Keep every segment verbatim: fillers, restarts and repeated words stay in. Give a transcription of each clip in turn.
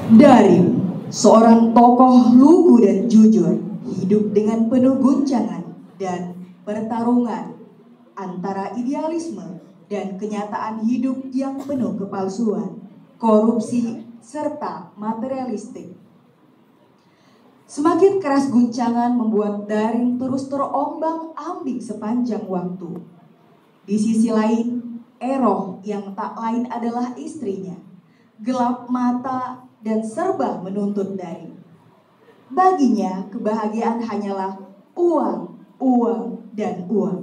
Darim, seorang tokoh lugu dan jujur, hidup dengan penuh guncangan dan pertarungan antara idealisme dan kenyataan hidup yang penuh kepalsuan, korupsi, serta materialistik. Semakin keras guncangan membuat Darim terus terombang-ambing sepanjang waktu. Di sisi lain, Eroh yang tak lain adalah istrinya, gelap mata dan serba menuntut Darim. Baginya, kebahagiaan hanyalah uang, uang, dan uang.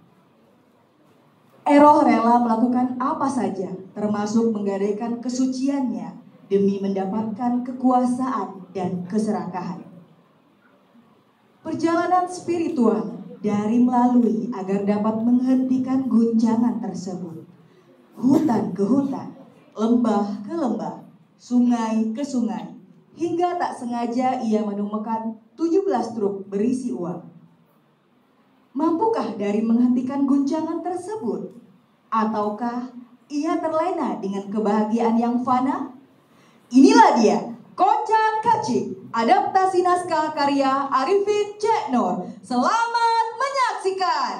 Eroh rela melakukan apa saja, termasuk menggadaikan kesuciannya demi mendapatkan kekuasaan dan keserakahan. Perjalanan spiritual Darim lalui agar dapat menghentikan guncangan tersebut. Hutan ke hutan, lembah ke lembah, sungai ke sungai, hingga tak sengaja ia menemukan tujuh belas truk berisi uang. Mampukah Darim menghentikan guncangan tersebut? Ataukah ia terlena dengan kebahagiaan yang fana? Inilah dia, Kocak Kacik, adaptasi naskah karya Arifin C. Nur. Selamat menyaksikan.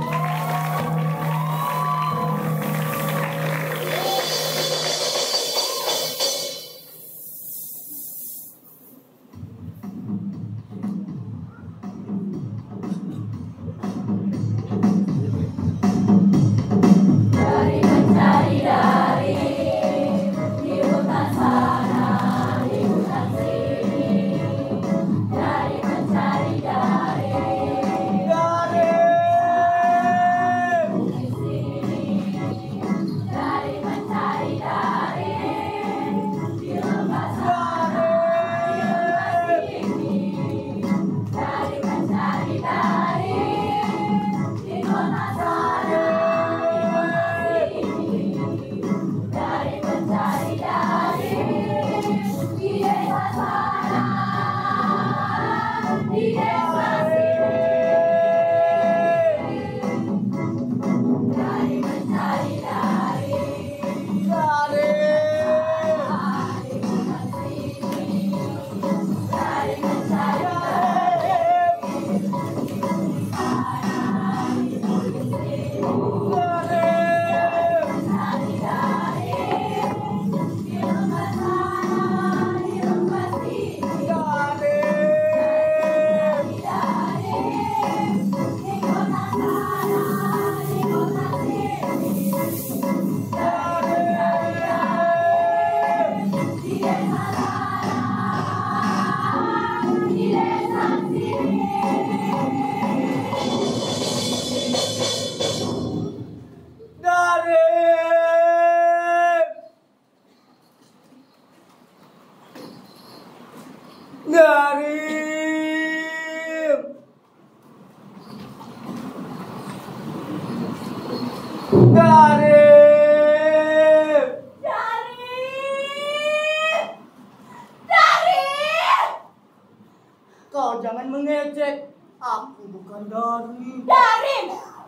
Kau jangan mengejek. Aku bukan Darim. Darim!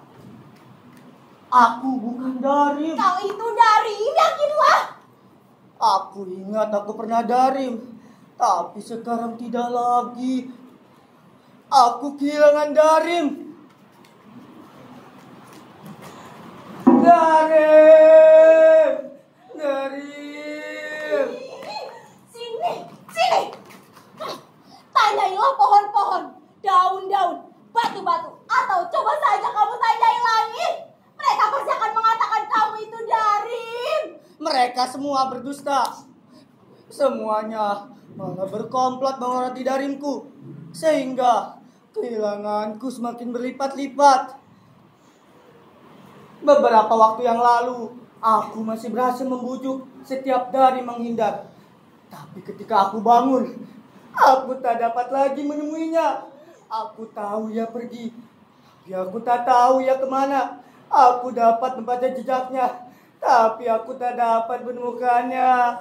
Aku bukan Darim. Kau itu Darim, yakinlah. Aku ingat aku pernah Darim, tapi sekarang tidak lagi. Aku kehilangan Darim. Darim! Darim! Sini, sini. Tanyailah pohon-pohon, daun-daun, batu-batu, atau coba saja kamu tanyai langit. Mereka pasti akan mengatakan kamu itu Darim. Mereka semua berdusta. Semuanya malah berkomplot mengoroti Darimku, sehingga kehilanganku semakin berlipat-lipat. Beberapa waktu yang lalu, aku masih berhasil membujuk setiap Darim menghindar. Tapi ketika aku bangun, aku tak dapat lagi menemuinya. Aku tahu ia pergi, tapi aku tak tahu ia kemana. Aku dapat membaca jejaknya, tapi aku tak dapat menemukannya.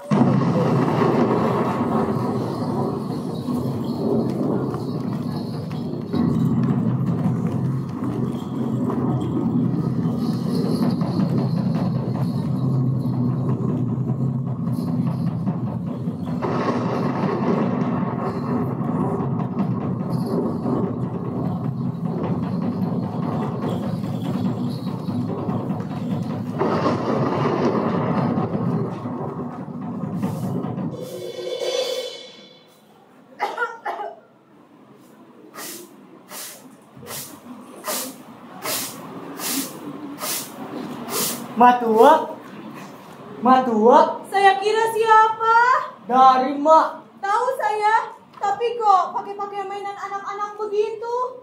Matua? Matua? Saya kira siapa? Dari Mak. Tahu saya, tapi kok pakai-pakai mainan anak-anak begitu?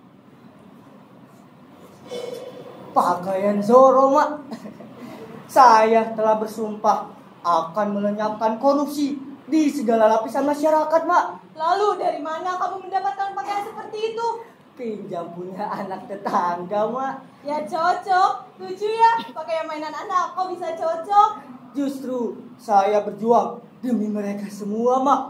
Pakaian Zoro, Mak. Saya telah bersumpah akan melenyapkan korupsi di segala lapisan masyarakat, Mak. Lalu dari mana kamu mendapatkan pakaian seperti itu? Pinjam punya anak tetangga, Mak. Ya cocok, lucu ya, pakai mainan anak kok bisa cocok? Justru saya berjuang demi mereka semua, Mak.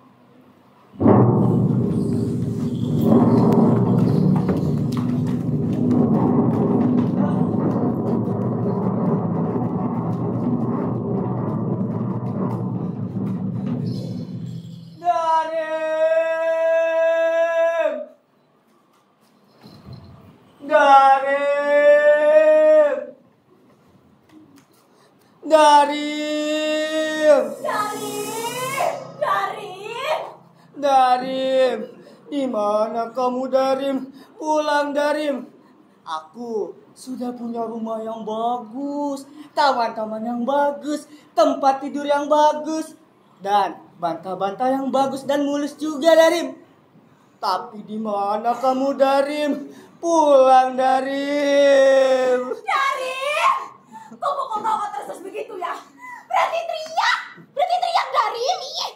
Darim! Darim! Darim! Darim! Di mana kamu, Darim? Pulang, Darim. Aku sudah punya rumah yang bagus, taman-taman yang bagus, tempat tidur yang bagus, dan bantah-bantah yang bagus dan mulus juga, Darim. Tapi di mana kamu, Darim? Pulang, Darim. Darim! Kok kok kok terus begitu ya? Berarti teriak! Berarti teriak Darim! Iya.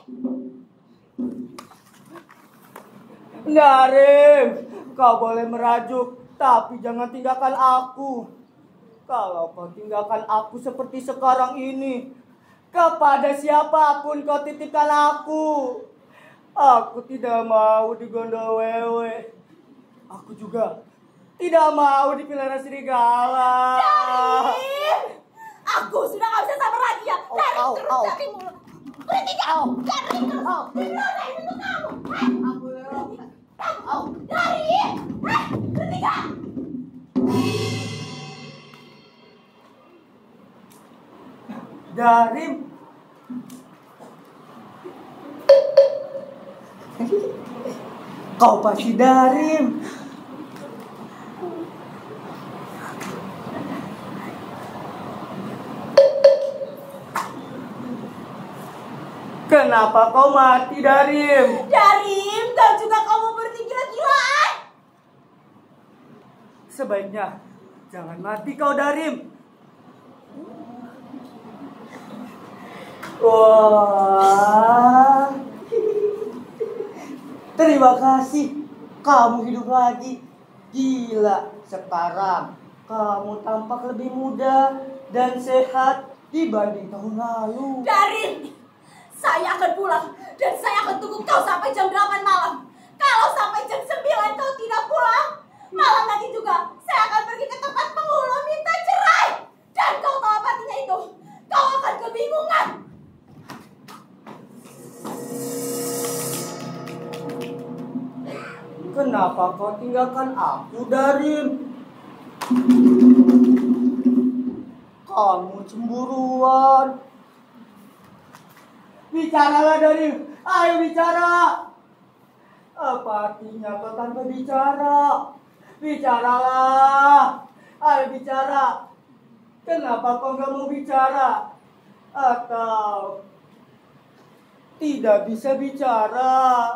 Darim, kau boleh merajuk, tapi jangan tinggalkan aku. Kalau kau tinggalkan aku seperti sekarang ini, kepada siapapun kau titipkan aku. Aku tidak mau digondol wewe. Aku juga tidak mau dipelihara serigala. Darim! Aku sudah gak bisa sabar lagi ya. Darim Au, terus au. dari mulut. Berhenti kamu. Darim terus. Berhenti untuk kamu. Aku Kamu. Darim! Hei, berhenti gak? Darim. Kau pasti Darim. Kenapa kau mati, Darim? Darim, dan juga kamu berhenti gila-gilaan. Sebaiknya jangan mati kau, Darim. Wah. Terima kasih. Kamu hidup lagi. Gila, sekarang kamu tampak lebih muda dan sehat dibanding tahun lalu. Darim, saya akan pulang dan saya akan tunggu kau sampai jam delapan malam. Kalau sampai jam sembilan kau tidak pulang, malam nanti juga saya akan pergi ke tempat penghulu minta cerai. Dan kau tahu apa artinya itu? Kau akan kebingungan. Kenapa kau tinggalkan aku, Darim? Kamu cemburuan. Bicaralah, Darim. Ayo bicara. Apa artinya kau tanpa bicara? Bicaralah. Ayo bicara. Kenapa kau nggak mau bicara? Atau tidak bisa bicara?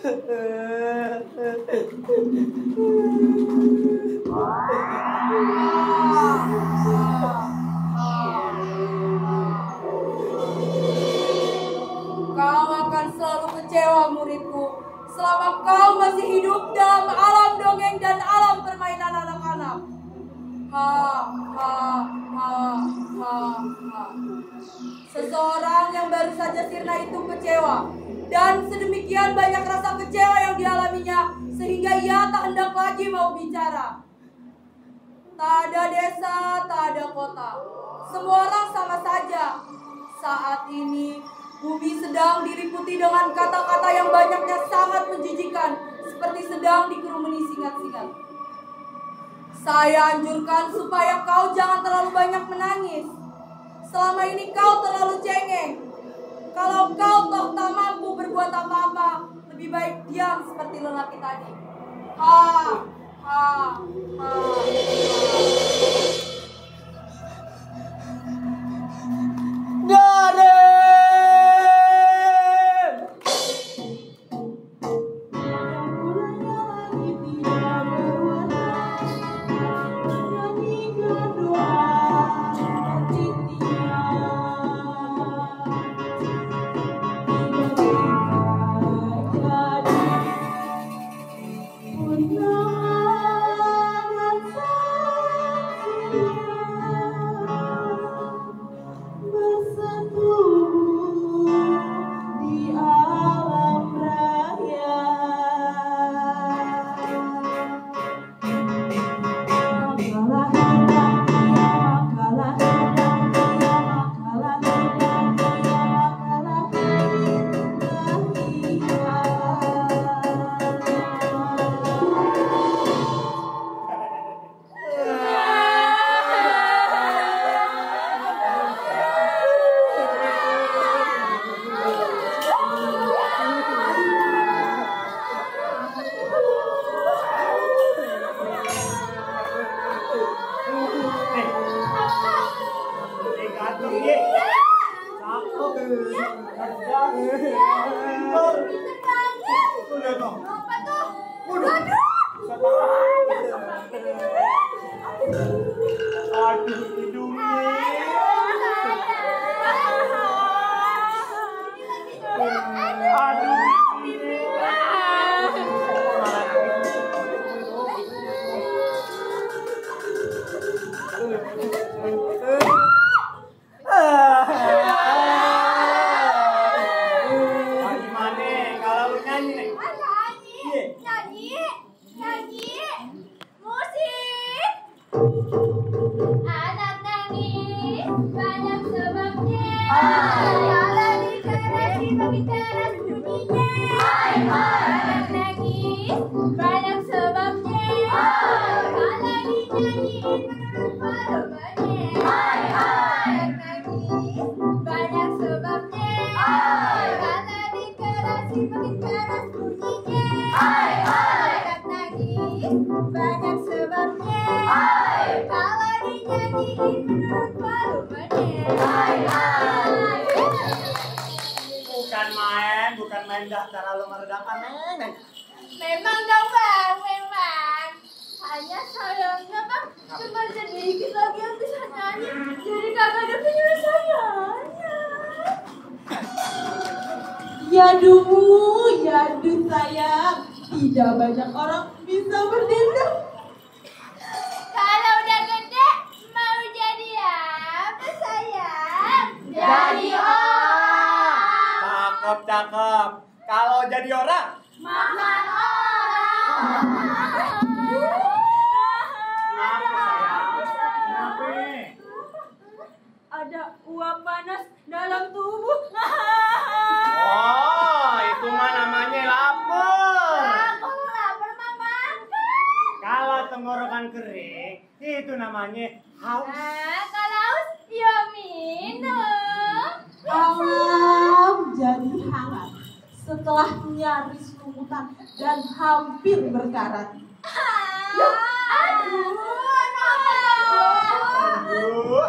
Kau akan selalu kecewa, muridku, selama kau masih hidup dalam alam dongeng dan alam permainan anak-anak. Ha, ha, ha, ha, ha. Seseorang yang baru saja sirna itu kecewa, dan sedemikian banyak rasa kecewa yang dialaminya, sehingga ia tak hendak lagi mau bicara. Tak ada desa, tak ada kota. Semua orang sama saja. Saat ini, bumi sedang diliputi dengan kata-kata yang banyaknya sangat menjijikan, seperti sedang dikerumuni singat-singat. Saya anjurkan supaya kau jangan terlalu banyak menangis. Selama ini kau terlalu cengeng. Kalau kau toh tak mampu berbuat apa-apa, lebih baik diam seperti lelaki tadi. Ha, ha, ha, ha. Aduh, iya. Cakep. Pinter banget. Udah dong. Apa tuh? Waduh. Aduh, hidungnya. Aduh, gimana kalau lu nyanyi nih? Nyanyi, nyanyi, nyanyi, musik. Anak nangis banyak sebabnya. Kalau dikeras makin keras bunyinya. Anak nangis banyak sebabnya. Kalau dinyanyiin menurut paromanya. Anak nangis banyak sebabnya. Kalau dikeras makin keras bunyinya. Anak nangis banyak sebabnya. Kalau dinyanyiin menurut paromanya. Bukan main, bukan main dah cara lu meredakan neng. Memang dong bang, memang. Hanya sayangnya bang, cuma sedikit lagi yang bisa nyanyi. Jadi kagak ada penyelesaiannya. Yaduh, yaduh sayang. Tidak banyak orang bisa berdendang. Kalau udah gede, mau jadi apa sayang? Jadi orang. Cakep, cakep. Kalau jadi orang, Makan orang. kenapa sayang? Kenapa? Ada uap panas dalam tubuh. Oh, itu mah namanya lapar. Ah, kalau lapar mah makan. Kalau tenggorokan kering, itu namanya haus. Ah, kalau haus, ya minum. Alam jadi hangat setelah nyaris lumutan dan hampir berkarat. Aduh, aduh, Aduh,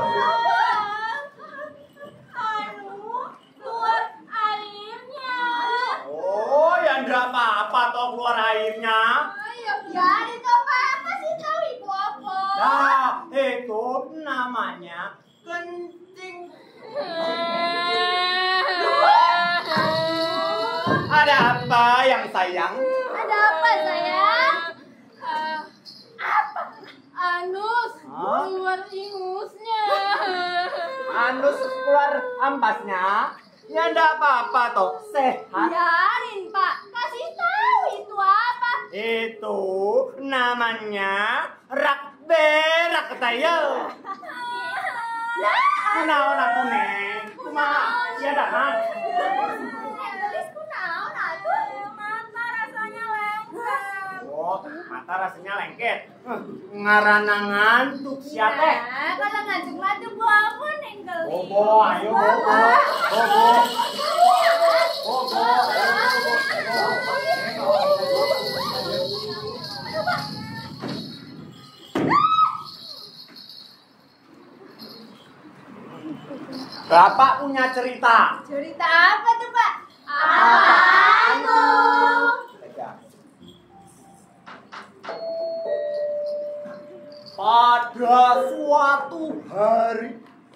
aduh, keluar airnya. oh, ya enggak apa-apa toh keluar airnya. Ayo, jadi itu apa sih tahu ibu apa? Nah, itu namanya kencing. Ada apa yang sayang? Ada apa sayang? Ah, apa? Anus, Hah? keluar ingusnya. Anus keluar ampasnya. Ya enggak apa-apa toh, sehat. Biarin pak, kasih tahu itu apa? Itu namanya rak berak tayo. Kunaon aku neng? Kumaha? Ya dah mah. Tulis kunaon atuh? Mata rasanya lengket. Oh, mata rasanya lengket. Eh, Ngarana ngantuk sia teh. Nah, kalau ngantuk ngantuk bobo neng gelis. Bobo, ayo bobo. Bobo. Bobo. Bapak punya cerita. Cerita apa tuh pak? Apaan tuh? Pada suatu hari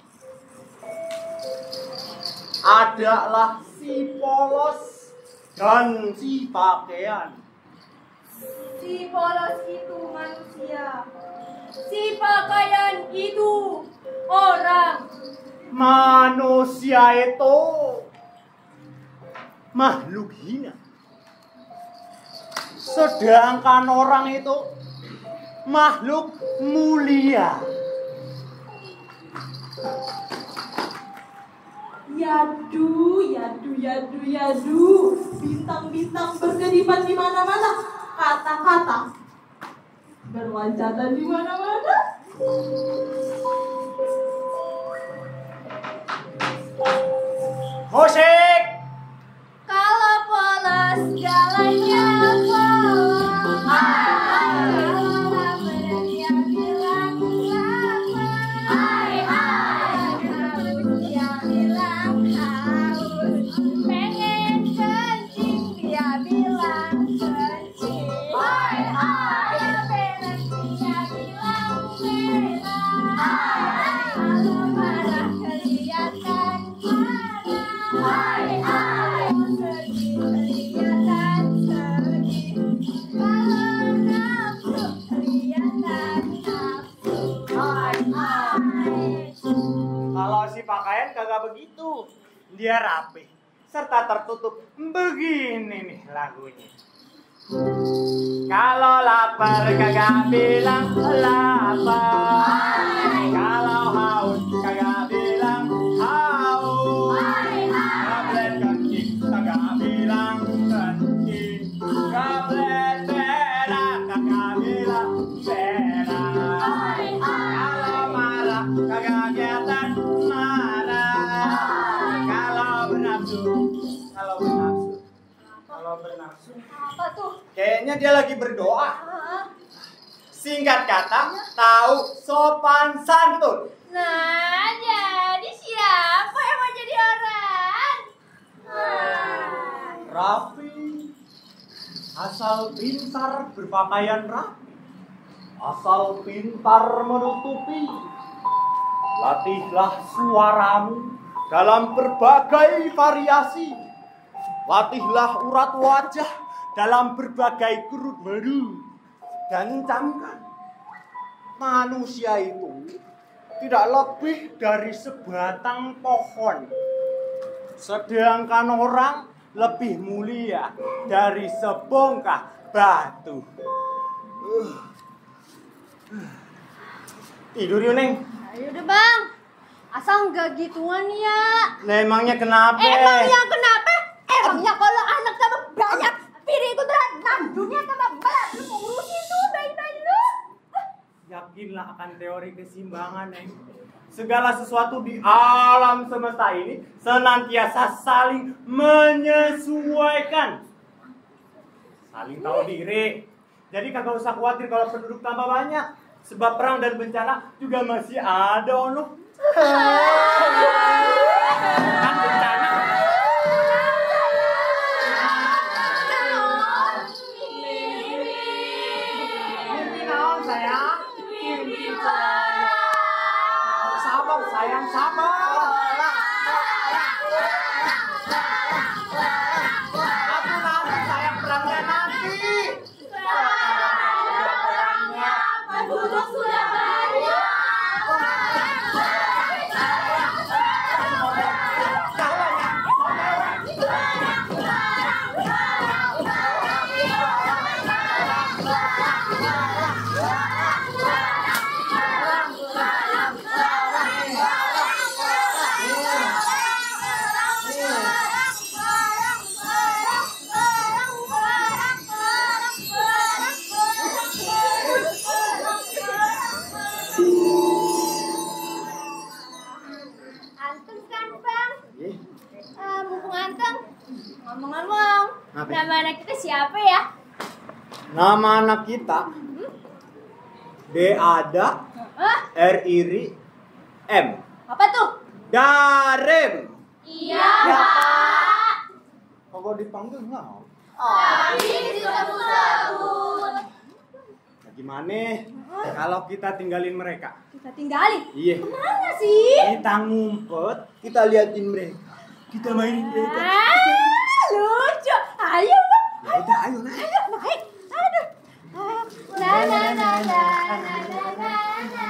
adalah si polos dan si pakaian. Si polos itu manusia. Si pakaian itu orang. Manusia itu makhluk hina. Sedangkan orang itu makhluk mulia. Yadu, yadu, yadu, yadu. Bintang-bintang berkedipan di mana-mana. Kata-kata berloncatan di mana-mana. Musik. Kalau polos jalannya polos. Kalau lapar dia bilang lapar. Hai hai. Kalau Kalau si pakaian kagak begitu, dia rapi serta tertutup. Begini nih lagunya. Kalau lapar kagak bilang lapar, kalau haus kagak bilang haus, kablet kencing kagak bilang kencing, kablet berak kagak bilang berak, kalau marah kagak kelihatan marah, kalau bernafsu, kalau bernafsu, kalau bernafsu. Apa tuh? Kayaknya dia lagi berdoa. Hah? Singkat kata, tahu sopan santun. Nah, jadi siapa yang mau jadi orang? Ah. Rapi, asal pintar berpakaian rapi, asal pintar menutupi. Latihlah suaramu dalam berbagai variasi. Latihlah urat wajah dalam berbagai kerut baru. Dan camkan, manusia itu tidak lebih dari sebatang pohon. Sedangkan orang lebih mulia dari sebongkah batu. Uh. Tidur yuk, Neng. Ayo deh bang, asal nggak gituan ya. Nah, emangnya kenapa? Emangnya kenapa? Emangnya kalau anak tambah banyak, piring itu terang dunia tambah berat. Lu mau ngurusin tuh bayi-bayi lu. Yakinlah akan teori keseimbangan, Neng. Segala sesuatu di alam semesta ini senantiasa saling menyesuaikan. Saling tahu diri. Jadi kagak usah khawatir kalau penduduk tambah banyak. Sebab perang dan bencana juga masih ada, ono. Kan bencana. Mimpi naon, sayang? Mimpi saya. Sabar, sayang, sabar. Aku naon, sayang, perangnya nanti. Penduduk sudah banyak. Anteng kan bang? Eh, mumpung anteng. Ngomong-ngomong, Apa? nama anak kita siapa ya? Nama anak kita D ada Hah? R iri M. Apa tuh? Darem. Iya pak. Kok dipanggil nggak? Tapi disebut-sebut. Nah, gimana kalau kita tinggalin mereka? Kita tinggalin. Iya. Kemana sih? Kita ngumpet, kita liatin mereka, kita mainin mereka. Ah, lucu. Ayo bang. Ya udah, ayo naik. Ayo naik. Aduh. Ah, Na na na na na na na na.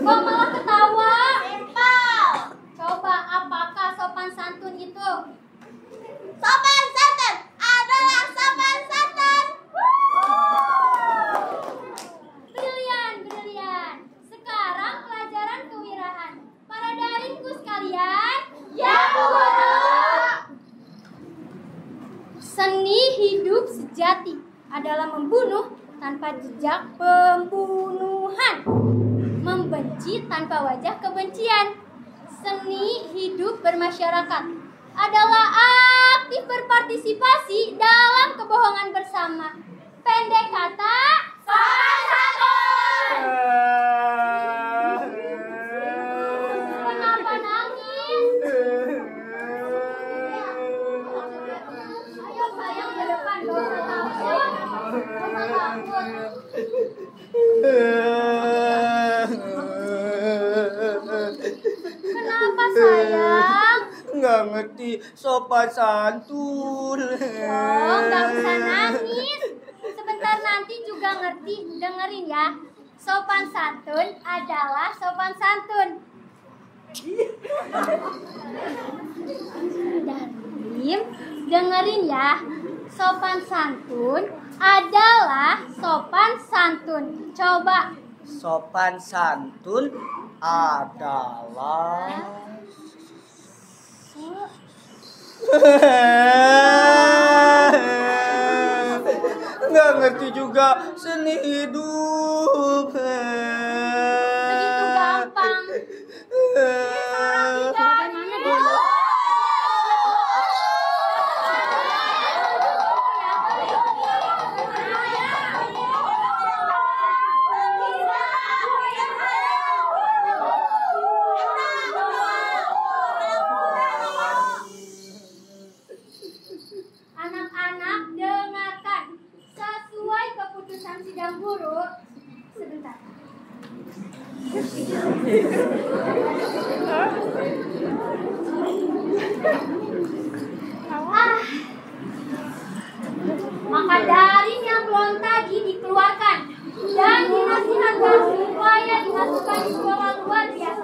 Kok malah ketawa? Simpel. Coba apakah sopan santun itu? Sopan santun adalah sopan santun. Brilian, brilian. Sekarang pelajaran kewiraan. Para darinku sekalian. Ya, Bu Guru. Seni hidup sejati adalah membunuh tanpa jejak pembunuhan, membenci tanpa wajah kebencian. Seni hidup bermasyarakat adalah aktif berpartisipasi dalam kebohongan bersama. Pendek kata, Sopan santun. kenapa nangis? Ayo sayang ke depan, gak usah takut. Gak usah takut. Kenapa sayang? Nggak ngerti sopan santun. Oh, nggak usah nangis. Sebentar nanti juga ngerti. Dengerin ya. Sopan santun adalah sopan santun. Darim, dengerin ya. Sopan santun adalah sopan santun. Coba. Sopan santun adalah nggak ngerti juga seni hidup. Begitu gampang. Bagaimana dulu? Anak-anak dengarkan. Sesuai keputusan sidang guru. Sebentar. Ah. Maka daring yang belum tadi dikeluarkan dan dinasihatkan supaya dimasukkan di sekolah luar biasa.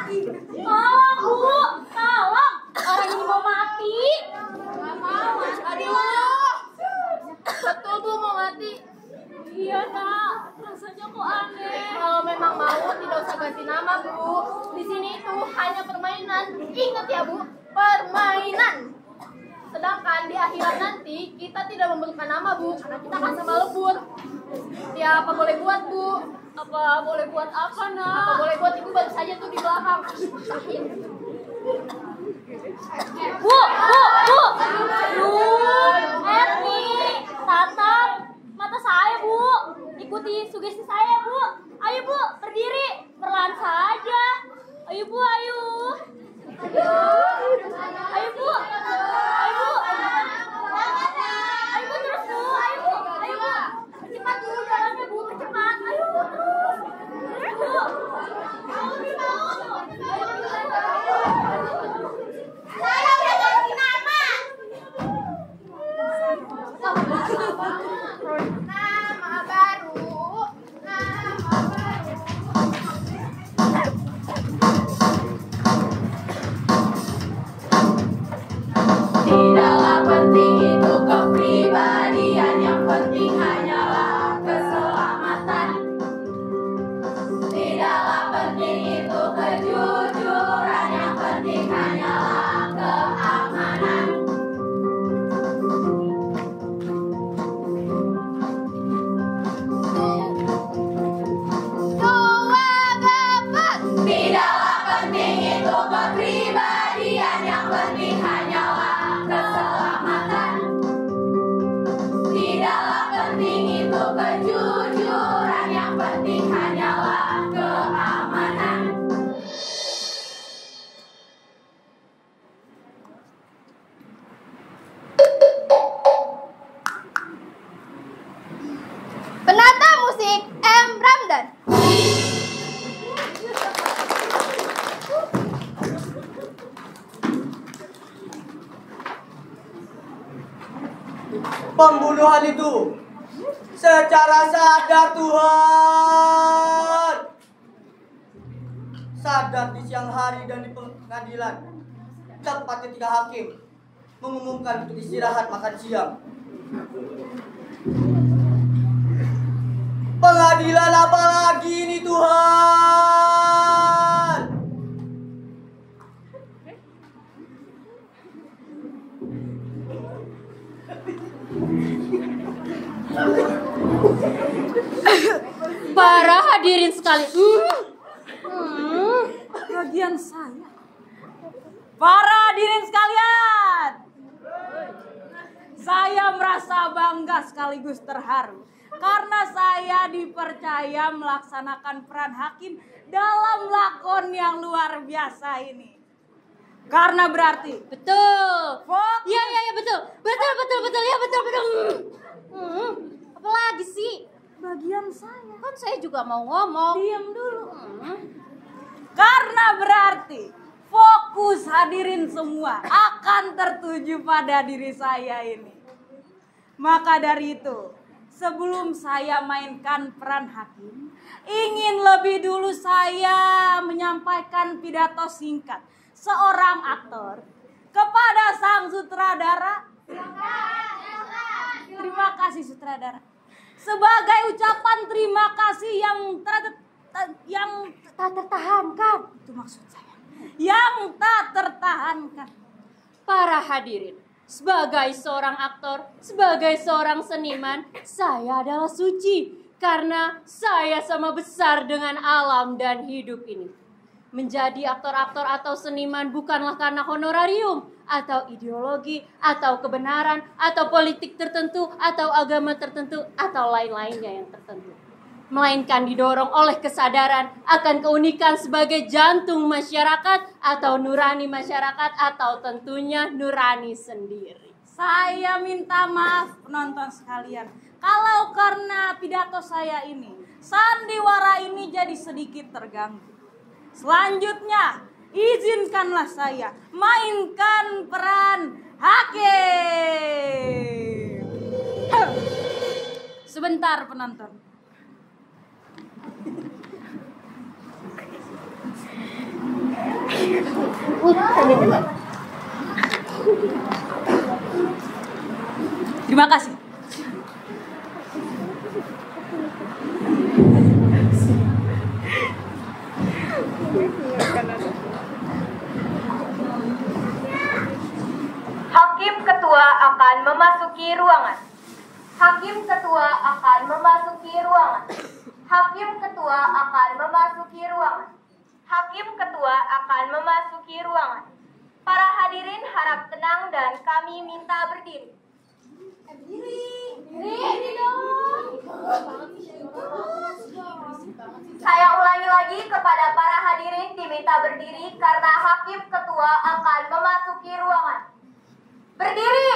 Tolong Bu, tolong. Orang ini mau mati. Nggak mau. Aduh. Betul Bu mau mati. Iya nak, rasanya kok aneh. Kalau memang mau tidak usah ganti nama Bu. Di sini itu hanya permainan. Ingat ya Bu, permainan. Sedangkan di akhirat nanti kita tidak memerlukan nama Bu, karena kita akan sama lebur. Ya apa boleh buat Bu? Apa boleh buat apa nak? Apa boleh buat Ibu baru saja tuh di belakang. Bu, bu, bu. Aduh, Erni, tatap mata saya Bu. Ikuti sugesti saya Bu. Ayo Bu, berdiri, perlahan saja. Ayo Bu, ayo. Ayo Bu, ayo Bu. Ayo Bu terus Bu, ayo Bu, ayo Bu. Cepat Bu, jalannya Bu, percepat. Ayo terus. Terus Bu. Saya udah ganti nama. Nama baru. Nama baru. Tidaklah penting itu kepribadian, yang penting hanyalah keselamatan. Tidaklah penting itu kejujuran, yang penting hanyalah keamanan. Dua dapat. Tidaklah penting itu kepribadian, yang penting hanyalah keselamatan. Tidaklah penting itu kejujuran, yang penting hanyalah keamanan. Penata musik M. Ramdan. Pembunuhan itu secara sadar Tuhan. Sadar di siang hari dan di pengadilan, tepat ketika hakim mengumumkan untuk istirahat makan siang. Pengadilan apa lagi ini Tuhan? Para hadirin sekalian. Hmm, bagian saya. Para hadirin sekalian, saya merasa bangga sekaligus terharu karena saya dipercaya melaksanakan peran hakim dalam lakon yang luar biasa ini. Karena berarti Betul. fokus. Iya, iya, iya, betul. Betul, betul, betul. Ya, betul, betul. Hmm, apa lagi sih? Bagian saya. Kan saya juga mau ngomong. Diam dulu. Hmm. Karena berarti fokus hadirin semua akan tertuju pada diri saya ini. Maka dari itu, sebelum saya mainkan peran hakim, ingin lebih dulu saya menyampaikan pidato singkat seorang aktor kepada sang sutradara. Terima kasih sutradara. Sebagai ucapan terima kasih yang ter, ter- yang tak tertahankan, itu maksud saya. Yang tak tertahankan. Para hadirin, sebagai seorang aktor, sebagai seorang seniman, saya adalah suci karena saya sama besar dengan alam dan hidup ini. Menjadi aktor-aktor atau seniman bukanlah karena honorarium atau ideologi atau kebenaran atau politik tertentu atau agama tertentu atau lain-lainnya yang tertentu, melainkan didorong oleh kesadaran akan keunikan sebagai jantung masyarakat atau nurani masyarakat atau tentunya nurani sendiri. Saya minta maaf penonton sekalian, kalau karena pidato saya ini sandiwara ini jadi sedikit terganggu. Selanjutnya, izinkanlah saya mainkan peran hakim. Sebentar penonton. Terima kasih. Hakim ketua akan memasuki ruangan. Hakim ketua akan memasuki ruangan. Hakim ketua akan memasuki ruangan. Hakim ketua akan memasuki ruangan. Para hadirin harap tenang dan kami minta berdiri. Berdiri, berdiri dong. Saya ulangi lagi kepada para hadirin diminta berdiri karena hakim ketua akan memasuki ruangan. Berdiri.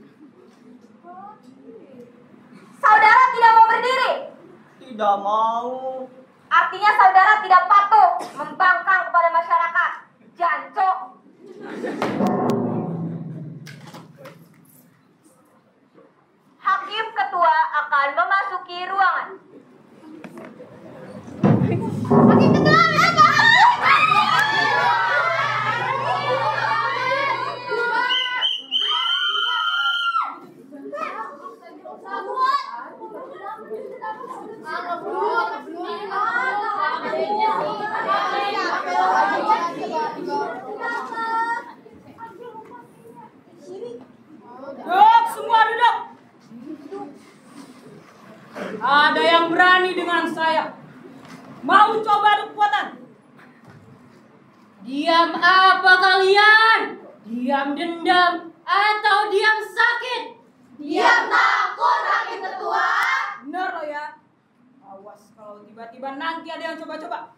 Saudara tidak mau berdiri? Tidak mau. Artinya saudara tidak patuh membangkang kepada masyarakat. Jancok. Hakim ketua akan memasuki ruangan. Hakim ketua Duduk, semua duduk. Ada yang berani dengan saya? Mau coba adu kekuatan? Diam apa kalian? Diam dendam atau diam sakit? Diam takut, hakim ketua. Benar loh ya. Awas kalau tiba-tiba nanti ada yang coba-coba.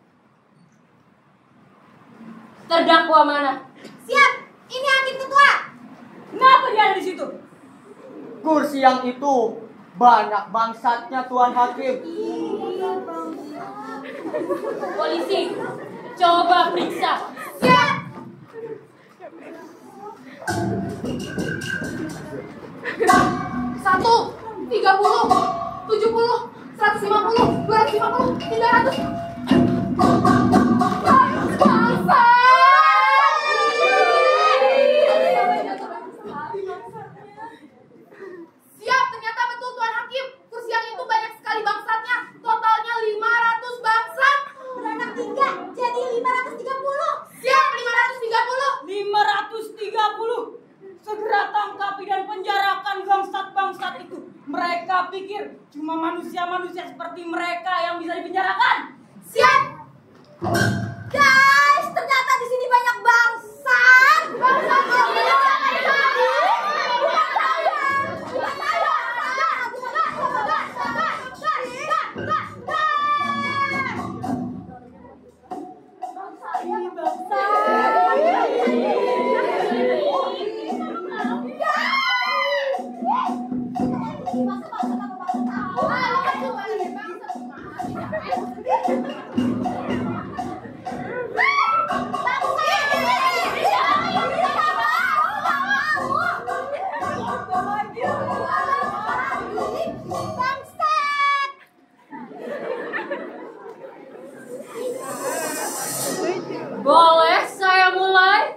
Terdakwa mana? Siap, ini hakim ketua. Kenapa dia ada di situ? Kursi yang itu banyak bangsatnya Tuan Hakim. Polisi, coba periksa. Siap. Satu, tiga puluh, tujuh puluh, seratus lima puluh, dua ratus lima puluh, tiga ratus. Siap, ternyata betul Tuan Hakim. Kursi yang itu banyak sekali bangsatnya. Totalnya lima ratus bangsat. Beranak tiga, jadi lima ratus tiga puluh. Siap, lima ratus tiga puluh. lima ratus tiga puluh. Segera tangkapi dan penjarakan bangsat-bangsat itu. Mereka pikir cuma manusia-manusia seperti mereka yang bisa dipenjarakan. Siap. Guys, ternyata di sini banyak bangsat. Bangsat. Boleh saya mulai?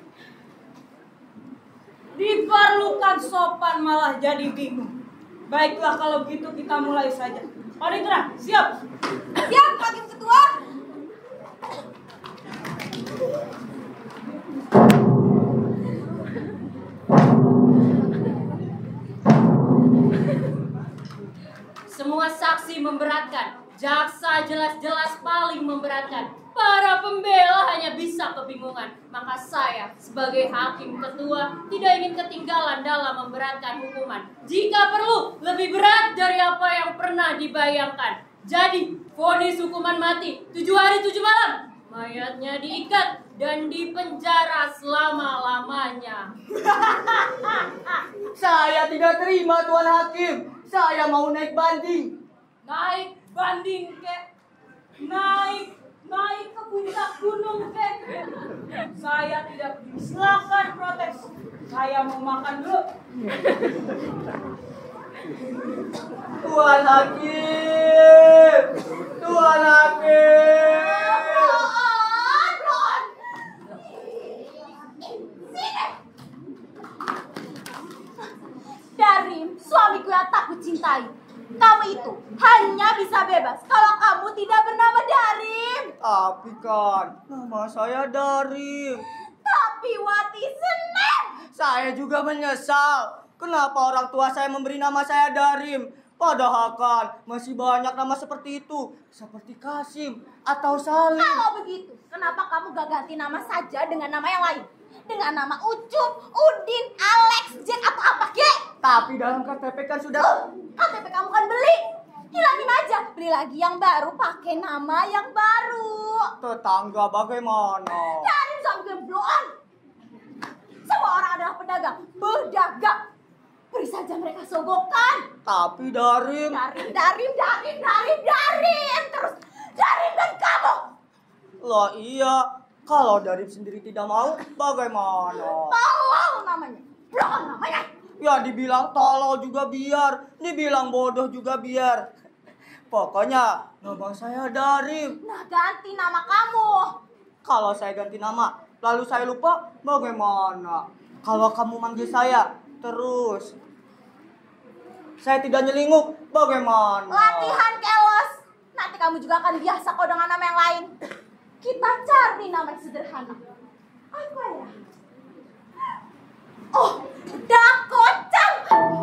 Diperlukan sopan malah jadi bingung. Baiklah kalau begitu kita mulai saja. Panitera, siap? Siap, hakim ketua. Semua saksi memberatkan. Jaksa jelas-jelas paling memberatkan. Para pembela hanya bisa kebingungan. Maka saya sebagai hakim ketua tidak ingin ketinggalan dalam memberatkan hukuman. Jika perlu, lebih berat dari apa yang pernah dibayangkan. Jadi, vonis hukuman mati tujuh hari tujuh malam. Mayatnya diikat dan dipenjara selama-lamanya. Saya tidak terima Tuan Hakim. Saya mau naik banding. Naik banding ke? Naik, naik ke puncak gunung ke? Saya tidak silakan protes. Saya mau makan dulu. Tuan Hakim. Tuan Hakim. Ron, Ron. cintai. Kamu itu hanya bisa bebas kalau kamu tidak bernama Darim. Tapi kan nama saya Darim. Tapi what is the name? Saya juga menyesal. Kenapa orang tua saya memberi nama saya Darim? Padahal kan masih banyak nama seperti itu. Seperti Kasim atau Salim. Kalau begitu, kenapa kamu gak ganti nama saja dengan nama yang lain? Dengan nama Ucup, Udin, Alex, Jack, atau apa kek? Tapi dalam K T P kan sudah... Oh, K T P kamu kan beli. Hilangin aja, beli lagi yang baru, pakai nama yang baru. Tetangga bagaimana? Darim sampai gebloan. Semua orang adalah pedagang, berdagang. Beri saja mereka sogokan. Tapi Darim... Darim, Darim, Darim, Darim, Darim. Terus Darim dan kamu. Lah iya, kalau Darim sendiri tidak mau, bagaimana? Tolol namanya. Blon namanya. Ya dibilang tolol juga biar, dibilang bodoh juga biar. Pokoknya nama saya Darim. Nah, ganti nama kamu. Kalau saya ganti nama, lalu saya lupa, bagaimana? Kalau kamu manggil saya terus, saya tidak nyelinguk, bagaimana? Latihan kelos. Nanti kamu juga akan biasa kok dengan nama yang lain. Kita cari nama yang sederhana. Apa ya? Oh, Dakocan.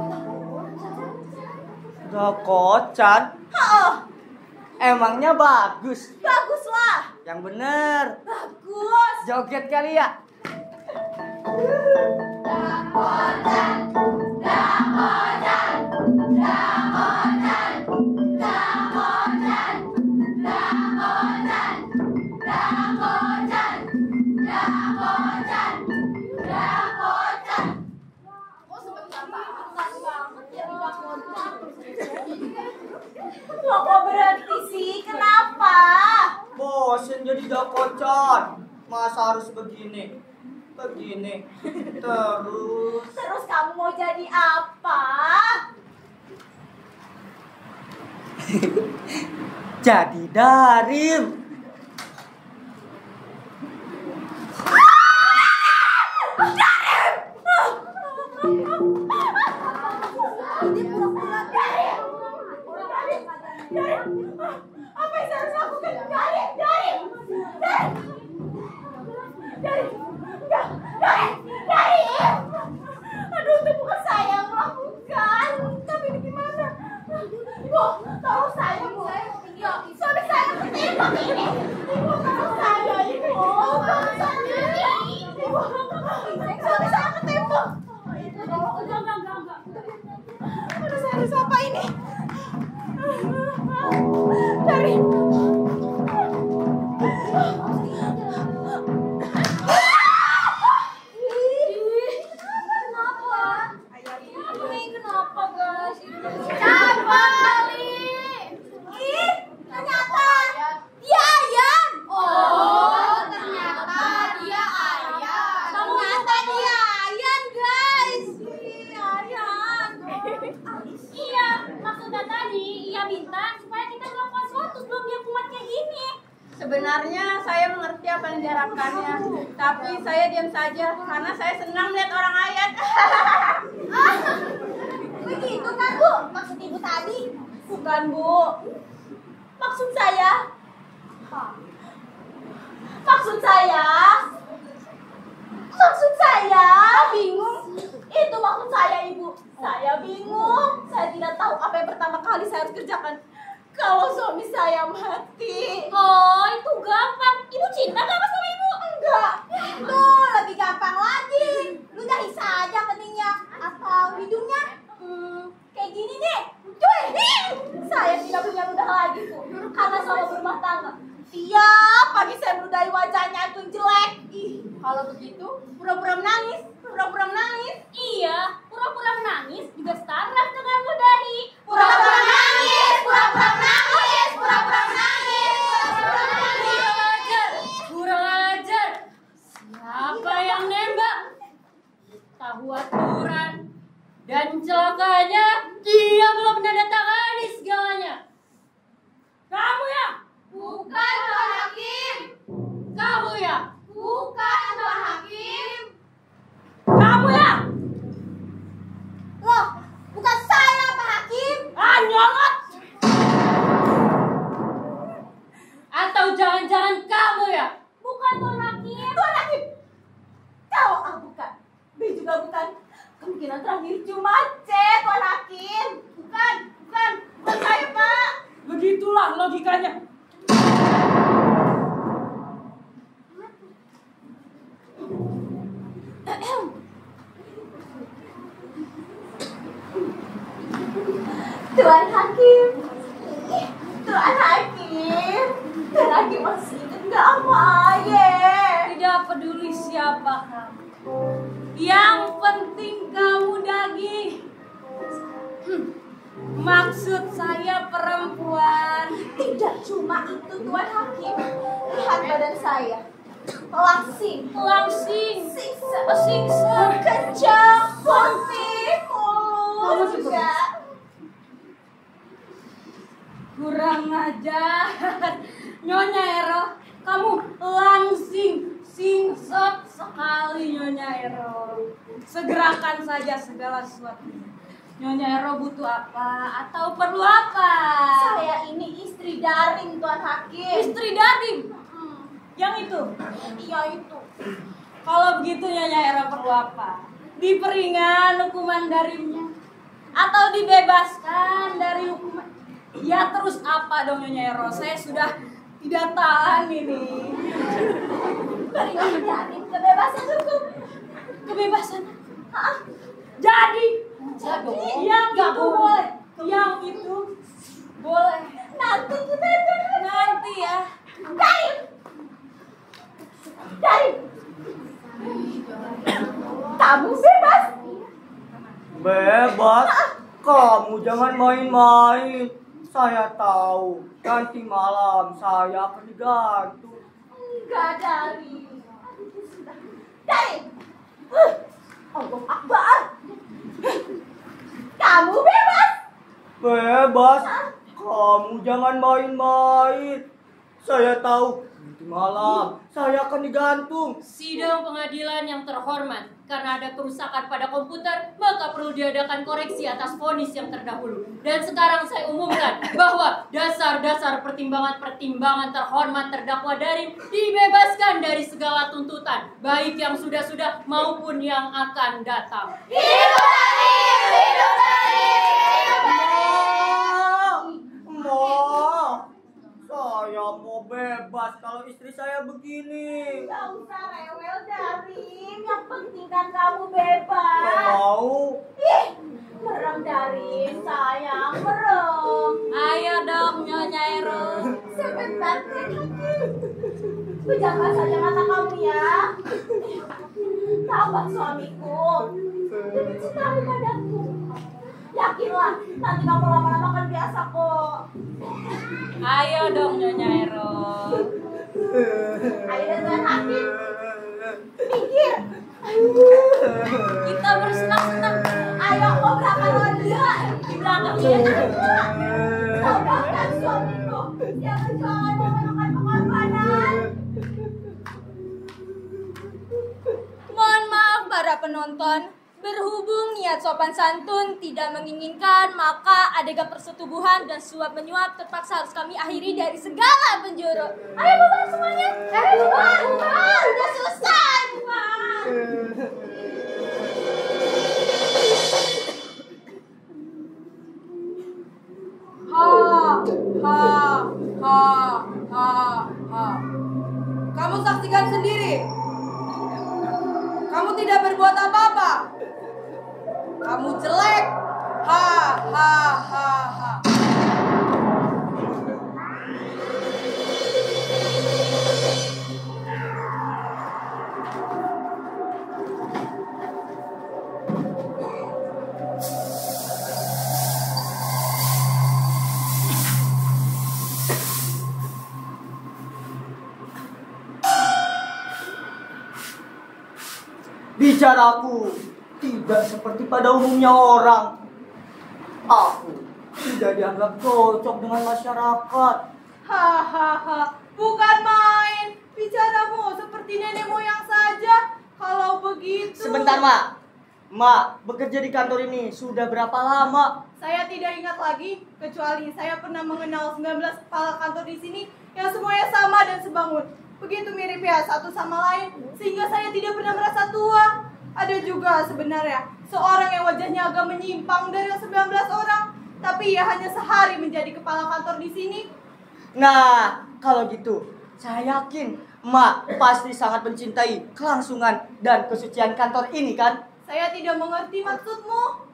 Dakocan? Oh, Emangnya bagus? baguslah. Yang bener. Bagus. Joget kali ya? Loh, kok berhenti sih? Kenapa? Bosen jadi dakocan. Masa harus begini? Begini. Terus. Terus kamu mau jadi apa? Jadi Darim. Ini pura-pura Darim. Darim. Apa yang saya harus lakukan? Darim, Darim. Darim. Darim. Enggak, Darim. Darim. Aduh, itu bukan saya yang melakukan. Tapi ini gimana? Bu, tolong saya, Bu. Ya, suami saya ketembak ini. Ibu, tolong saya, Ibu. Tolong saya. Ibu, suami saya ketembak. Ibu, tolong. Enggak, enggak, enggak, enggak. Aduh, saya harus apa ini? Dari Sebenarnya saya mengerti apa yang diharapkannya, tapi saya diam saja karena saya senang melihat orang ayat. begitu kan, Bu? Maksud Ibu tadi? Bukan, Bu. Maksud saya? Maksud saya? Maksud saya? Bingung? Itu maksud saya, Ibu. Saya bingung. Saya tidak tahu apa yang pertama kali saya harus kerjakan kalau suami saya mati. Oh, itu gampang. Ibu cinta gak sama ibu? Enggak. Itu lebih gampang lagi. Ludahi saja keningnya atau hidungnya. Hmm, kayak gini deh. Cuy, saya tidak punya ludah lagi, Bu. Karena sama berumah tangga. Tiap pagi saya meludahi wajahnya itu yang jelek. Ih, Kalau begitu, pura-pura menangis, pura-pura menangis. Iya, pura-pura menangis juga saraf dengan ludahi. pura-pura nangis, pura-pura nangis, pura-pura nangis, pura-pura nangis. Kurang ajar, kurang ajar. Siapa yang nembak? Tahu aturan. Dan celakanya, dia belum menandatangani segalanya. Kamu ya? Bukan Tuan Hakim. Kamu ya? Bukan Tuan Hakim. Kamu ya? Loh, bukan saya Pak Hakim. Tuan Hakim, Tuan Hakim, Tuan Hakim masih ingat nggak sama ayah? Tidak peduli siapa kamu. Yang penting kamu daging. Hmm. Maksud saya perempuan. Tidak cuma itu Tuan Hakim. Lihat badan saya. Langsing, Langsing. siksa, Siksa. kejam, putih, mulus juga. Kurang ajar. Nyonya Ero, kamu langsing, singsot sekali Nyonya Ero. Segerakan saja segala sesuatunya. Nyonya Ero butuh apa atau perlu apa? Saya ini istri daring Tuan Hakim. Istri daring. Yang itu. Iya itu. Kalau begitu Nyonya Ero perlu apa? Diperingan hukuman darimnya atau dibebaskan dari hukuman? Ya terus apa dong Nyonya Ero? Saya sudah tidak tahan ini. Berikan daring kebebasan hukum. Kebebasan. Hah? Jadi, Jadi yang nggak itu boleh, yang itu boleh. Nanti kita bebas. Nanti ya. Daring. Daring. Kamu bebas. Bebas? Kamu jangan main-main. Saya tahu nanti malam saya akan digantung. Enggak daring. Daring. Huh. Allah Akbar. Kamu bebas. Bebas? Kamu jangan main-main. Saya tahu nanti malam saya akan digantung. Sidang pengadilan yang terhormat, karena ada kerusakan pada komputer, maka perlu diadakan koreksi atas vonis yang terdahulu. Dan sekarang saya umumkan bahwa dasar-dasar pertimbangan-pertimbangan terhormat terdakwa Darim dibebaskan dari segala tuntutan, baik yang sudah-sudah maupun yang akan datang. Hidup Darim. Hidup Darim. Ma, Ma, saya mau bebas kalau istri saya begini. Gak usah rewel Darim. Yang penting kan kamu Gak bebas. mau. Ih, merem Darim sayang, merem. Ayo dong Nyonya Ero. Sebentar Tuan Hakim. Pejamkan saja mata kamu ya. Sahabat suamiku, demi cintamu padaku. Yakinlah, nanti kamu lama-lama akan biasa kok. Ayo dong Nyonya Ero. Ayo deh Tuan Hakim, minggir. Kita bersenang-senang. Ayo kok belakang roda di belakangnya. Sahabatkan suamiku yang berjuang memerlukan pengorbanan. Mohon maaf para penonton, berhubung niat sopan santun tidak menginginkan, maka adegan persetubuhan dan suap menyuap terpaksa harus kami akhiri dari segala penjuru. Ayo bubar semuanya. Ayo bubar, bubar. Udah selesai bubar. Ha, ha, ha, ha, ha. Kamu saksikan sendiri. Kamu tidak berbuat apa-apa. Kamu jelek. Ha, ha, ha, ha. Bicaraku tidak seperti pada umumnya orang. Aku tidak dianggap cocok dengan masyarakat. Hahaha, bukan main. Bicaramu seperti nenek moyang saja. Kalau begitu. Sebentar, Mak. Mak, bekerja di kantor ini sudah berapa lama? Saya tidak ingat lagi, kecuali saya pernah mengenal sembilan belas kepala kantor di sini yang semuanya sama dan sebangun. Begitu mirip ya satu sama lain, sehingga saya tidak pernah merasa tua. Ada juga sebenarnya seorang yang wajahnya agak menyimpang dari sembilan belas orang, tapi ia hanya sehari menjadi kepala kantor di sini. Nah, kalau gitu, saya yakin Mak pasti sangat mencintai kelangsungan dan kesucian kantor ini kan? Saya tidak mengerti maksudmu.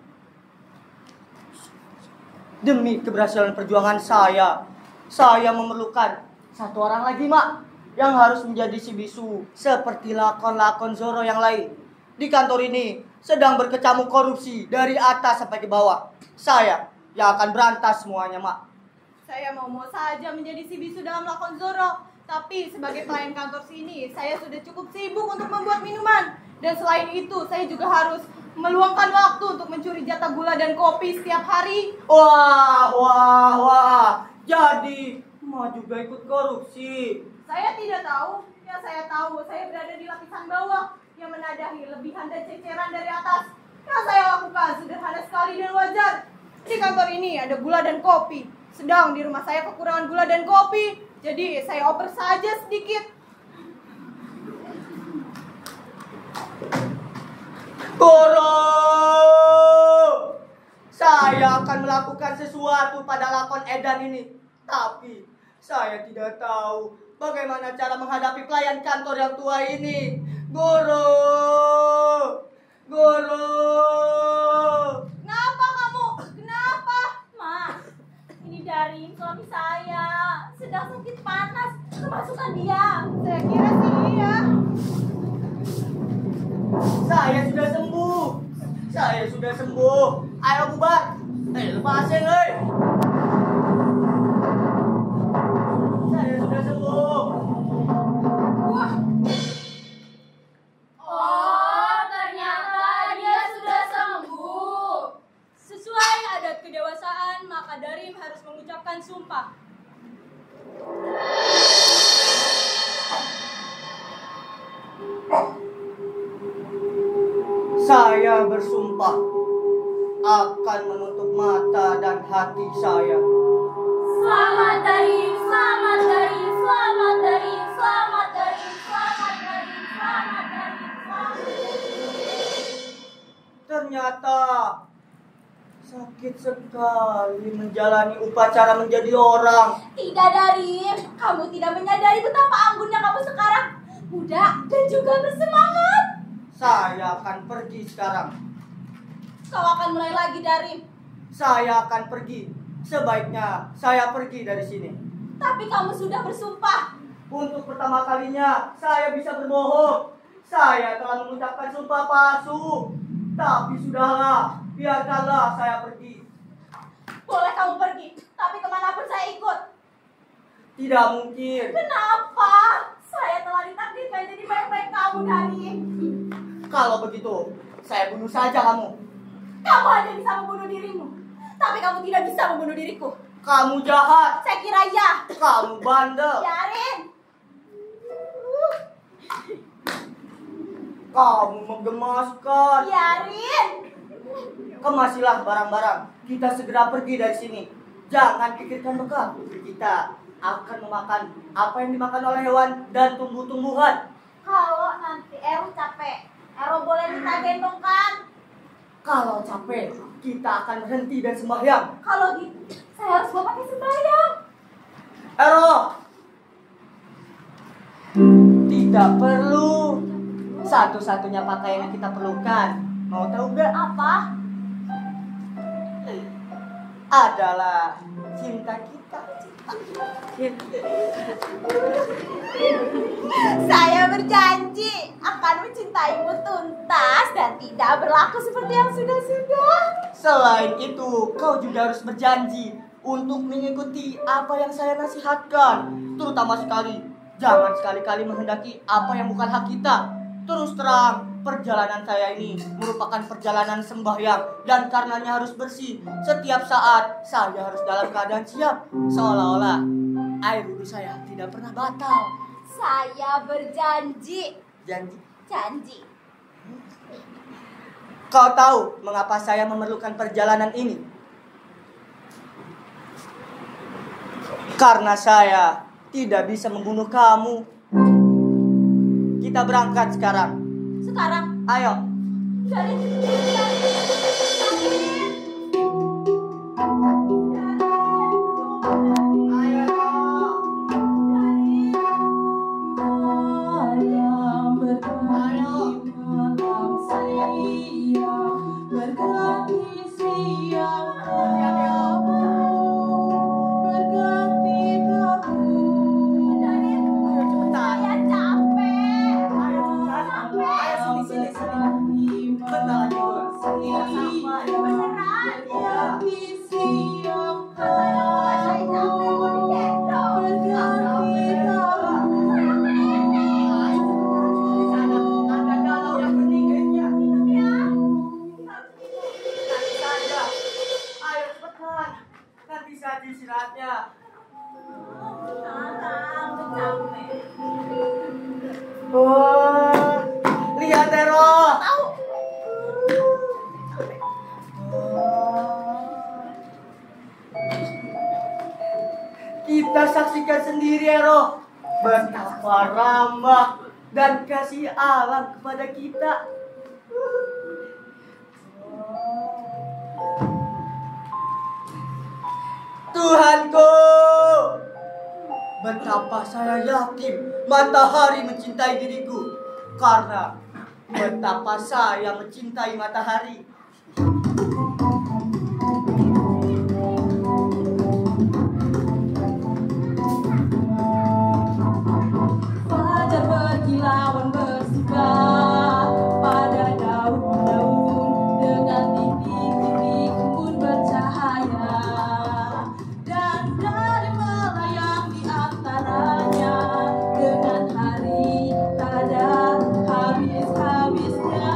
Demi keberhasilan perjuangan saya, saya memerlukan satu orang lagi, Mak, yang harus menjadi si bisu seperti lakon-lakon Zoro yang lain. Di kantor ini sedang berkecamuk korupsi dari atas sampai ke bawah. Saya yang akan berantas semuanya, Mak. Saya mau-mau saja menjadi si bisu dalam lakon Zoro, tapi sebagai pelayan kantor sini, saya sudah cukup sibuk untuk membuat minuman. Dan selain itu, saya juga harus meluangkan waktu untuk mencuri jatah gula dan kopi setiap hari. Wah, wah, wah. Jadi, mau juga ikut korupsi. Saya tidak tahu. Yang saya tahu, saya berada di lapisan bawah yang menadahi lebihan dan ceceran dari atas. Yang saya lakukan sederhana sekali dan wajar. Di kantor ini ada gula dan kopi. Sedang di rumah saya kekurangan gula dan kopi. Jadi saya oper saja sedikit. Guru, saya akan melakukan sesuatu pada lakon edan ini. Tapi saya tidak tahu bagaimana cara menghadapi pelayan kantor yang tua ini. Guru, guru. Kenapa kamu? Kenapa? Ma, ini dari suami saya. Sedang sakit panas. Kemasukan dia. Saya kira sih iya. Saya sudah sembuh. Saya sudah sembuh. Ayo bubar. Eh, lepasin, eh. Saya sudah sembuh. Wah. Oh, ternyata dia sudah sembuh. Sesuai adat kedewasaan, maka Darim harus mengucapkan sumpah. Saya bersumpah akan menutup mata dan hati saya. Selamat Darim, selamat Darim, selamat Darim, selamat Darim, selamat Darim, selamat Darim, selamat Darim. Ternyata sakit sekali menjalani upacara menjadi orang. Tidak Darim, kamu tidak menyadari betapa anggunnya kamu sekarang. Muda dan juga bersemangat. Saya akan pergi sekarang. Kau akan mulai lagi Darim. Saya akan pergi. Sebaiknya saya pergi dari sini. Tapi kamu sudah bersumpah. Untuk pertama kalinya saya bisa berbohong. Saya telah mengucapkan sumpah palsu. Tapi sudahlah, biarkanlah saya pergi. Boleh kamu pergi, tapi kemanapun saya ikut. Tidak mungkin. Kenapa? Saya telah ditakdirkan jadi baik-baik kamu Darim. Kalau begitu, saya bunuh saja kamu. Kamu hanya bisa membunuh dirimu, tapi kamu tidak bisa membunuh diriku. Kamu jahat. Saya kira ya. Kamu bandel. Biarin. Kamu menggemaskan. Biarin. Kemasilah barang-barang. Kita segera pergi dari sini. Jangan pikirkan bekal. Kita akan memakan apa yang dimakan oleh hewan dan tumbuh-tumbuhan. Kalau nanti Ero capek, Ero boleh minta gendong kan? Kalau capek, kita akan berhenti dan sembahyang. Kalau gitu, saya harus bawa pakai sembahyang. Ero, tidak perlu. Satu-satunya pakaian yang kita perlukan, mau tahu gak? Apa? Adalah cinta kita. Saya berjanji akan mencintaimu tuntas dan tidak berlaku seperti yang sudah-sudah. Selain itu, kau juga harus berjanji untuk mengikuti apa yang saya nasihatkan. Terutama sekali, jangan sekali-kali menghendaki apa yang bukan hak kita. Terus terang, perjalanan saya ini merupakan perjalanan sembahyang dan karenanya harus bersih. Setiap saat saya harus dalam keadaan siap, seolah-olah air wudhu saya tidak pernah batal. Saya berjanji. Janji. Janji. Kau tahu mengapa saya memerlukan perjalanan ini? Karena saya tidak bisa membunuh kamu. Kita berangkat sekarang. Sekarang. Ayo. Dari. Ayo. sendiri, Ero. Betapa ramah dan kasih alam kepada kita. Tuhanku, betapa saya yakin matahari mencintai diriku, karena betapa saya mencintai matahari. Fajar berkilauan bersibar pada daun-daun, dengan titik-titik embun bercahaya, dan dari melayang di antaranya, dengan hari tak ada habis-habisnya.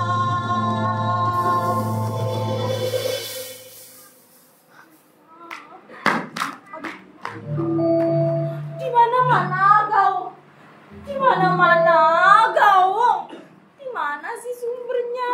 Di mana-mana gaung. Di mana-mana gaung. Di mana sih sumbernya?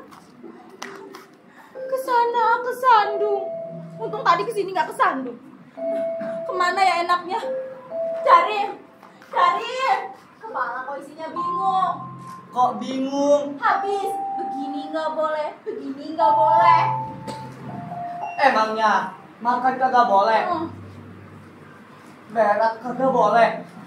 Kesana, kesandung. Untung tadi kesini nggak kesandung. Kemana ya enaknya? Cari, cari. Kepala kok isinya bingung. Kok bingung? Habis, begini nggak boleh, begini nggak boleh. Emangnya makan kagak boleh? Hmm. Berak kagak boleh?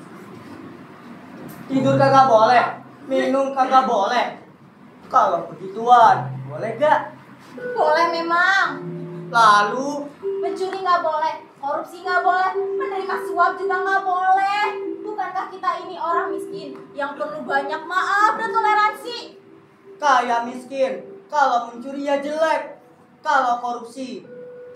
Tidur kagak boleh? Minum kagak boleh? Kalau begituan, boleh gak? Boleh memang. Lalu, Mencuri nggak boleh, korupsi nggak boleh, menerima suap juga nggak boleh. Bukankah kita ini orang miskin yang perlu banyak maaf dan toleransi? kaya miskin. Kalau mencuri ya jelek. Kalau korupsi,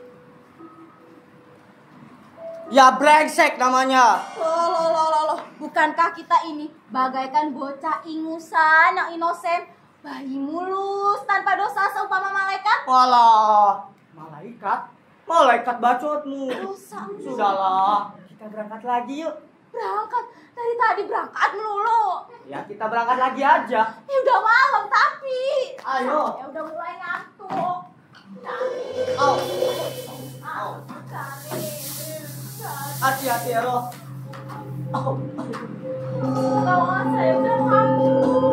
ya brengsek namanya. Loh, loh, loh, loh, loh. Bukankah kita ini bagaikan bocah ingusan yang inosen, bayi mulus tanpa dosa seumpama malaikat? Walah, malaikat? Malaikat bacotmu. Dosa. Sudahlah, kita berangkat lagi yuk. Berangkat dari tadi berangkat melulu. Ya kita berangkat lagi aja. Ya udah malam tapi. Ayo. Ya udah mulai ngantuk. Cari. Au. Au. Cari. Hati-hati ya Roh. Au. Kawan saya udah ngantuk.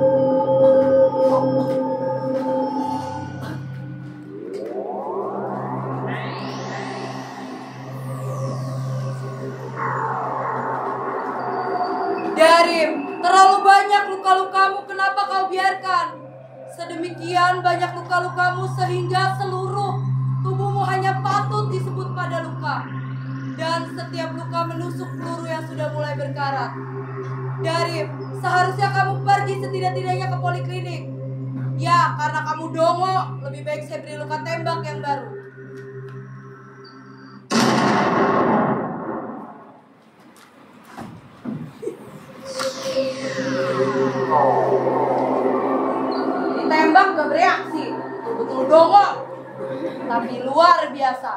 Darim, terlalu banyak luka-lukamu, kenapa kau biarkan? Sedemikian banyak luka-lukamu sehingga seluruh tubuhmu hanya patut disebut pada luka. Dan setiap luka menusuk peluru yang sudah mulai berkarat. Darim, seharusnya kamu pergi setidak-tidaknya ke poliklinik. Ya, karena kamu dongo, lebih baik saya beri luka tembak yang baru. Ditembak gak bereaksi, betul-betul dongo, tapi luar biasa.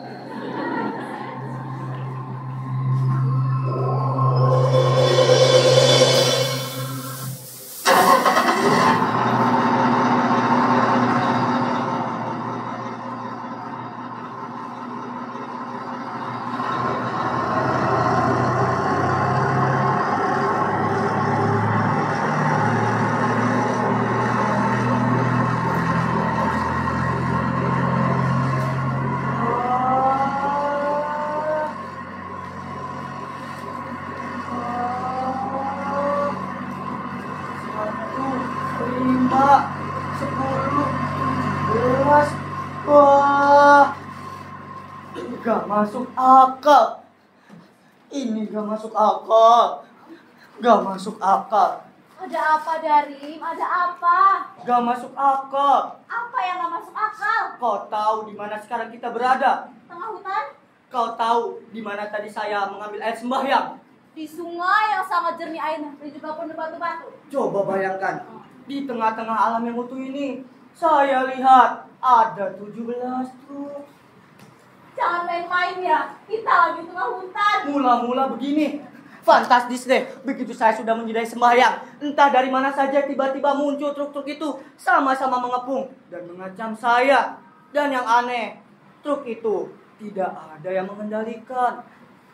Lima, sepuluh, belas, wah, gak masuk akal. Ini gak masuk akal, gak masuk akal, Ada apa Darim? Ada apa? gak masuk akal. Apa yang gak masuk akal? Kau tahu di mana sekarang kita berada? Tengah hutan? Kau tahu di mana tadi saya mengambil air sembahyang? Di sungai yang sangat jernih airnya dan juga penuh batu-batu. Coba bayangkan, di tengah-tengah alam yang utuh ini, saya lihat ada tujuh belas truk. Jangan main-main ya, kita lagi di tengah hutan. Mula-mula begini, fantastis deh. Begitu saya sudah menjadi sembahyang, entah dari mana saja tiba-tiba muncul truk-truk itu sama-sama mengepung dan mengancam saya. Dan yang aneh, truk itu tidak ada yang mengendalikan.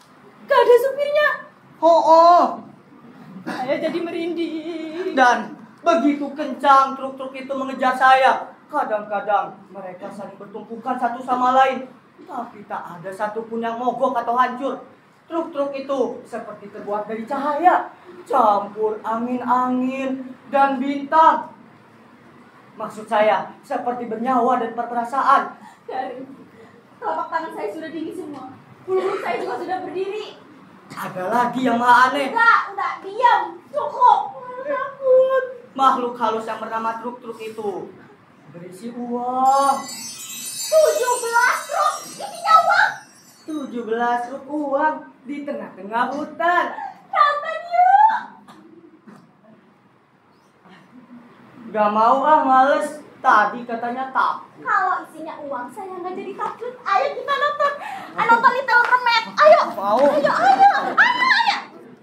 Gak ada supirnya. Oh, oh. Saya jadi merinding. Dan begitu kencang truk-truk itu mengejar saya. Kadang-kadang mereka saling bertumpukan satu sama lain. Tapi tak ada satupun yang mogok atau hancur. Truk-truk itu seperti terbuat dari cahaya, campur angin-angin dan bintang. Maksud saya, seperti bernyawa dan berperasaan. Dari telapak tangan saya sudah dingin semua. Bulu saya juga sudah berdiri. Ada lagi yang maha aneh. Enggak, udah diam. Cukup. Takut. Makhluk halus yang bernama truk-truk itu berisi uang. tujuh belas truk isinya uang. tujuh belas truk uang di tengah-tengah hutan. Katanya. Gak mau ah, males. Tadi katanya tak. Kalau isinya uang, saya nggak jadi takut. Ayo kita nonton. Ayo nonton Little Mermaid. Ayo. Mau. Ayo, ayo. Ayo, ayo.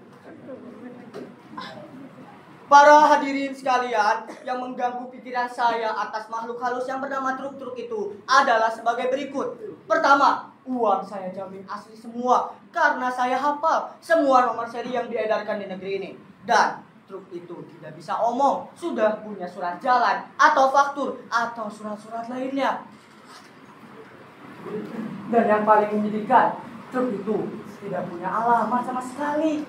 Para hadirin sekalian, yang mengganggu pikiran saya atas makhluk halus yang bernama truk-truk itu adalah sebagai berikut. Pertama, uang saya jamin asli semua karena saya hafal semua nomor seri yang diedarkan di negeri ini. Dan truk itu tidak bisa omong, sudah punya surat jalan atau faktur atau surat-surat lainnya. Dan yang paling menyedihkan, truk itu tidak punya alamat sama sekali.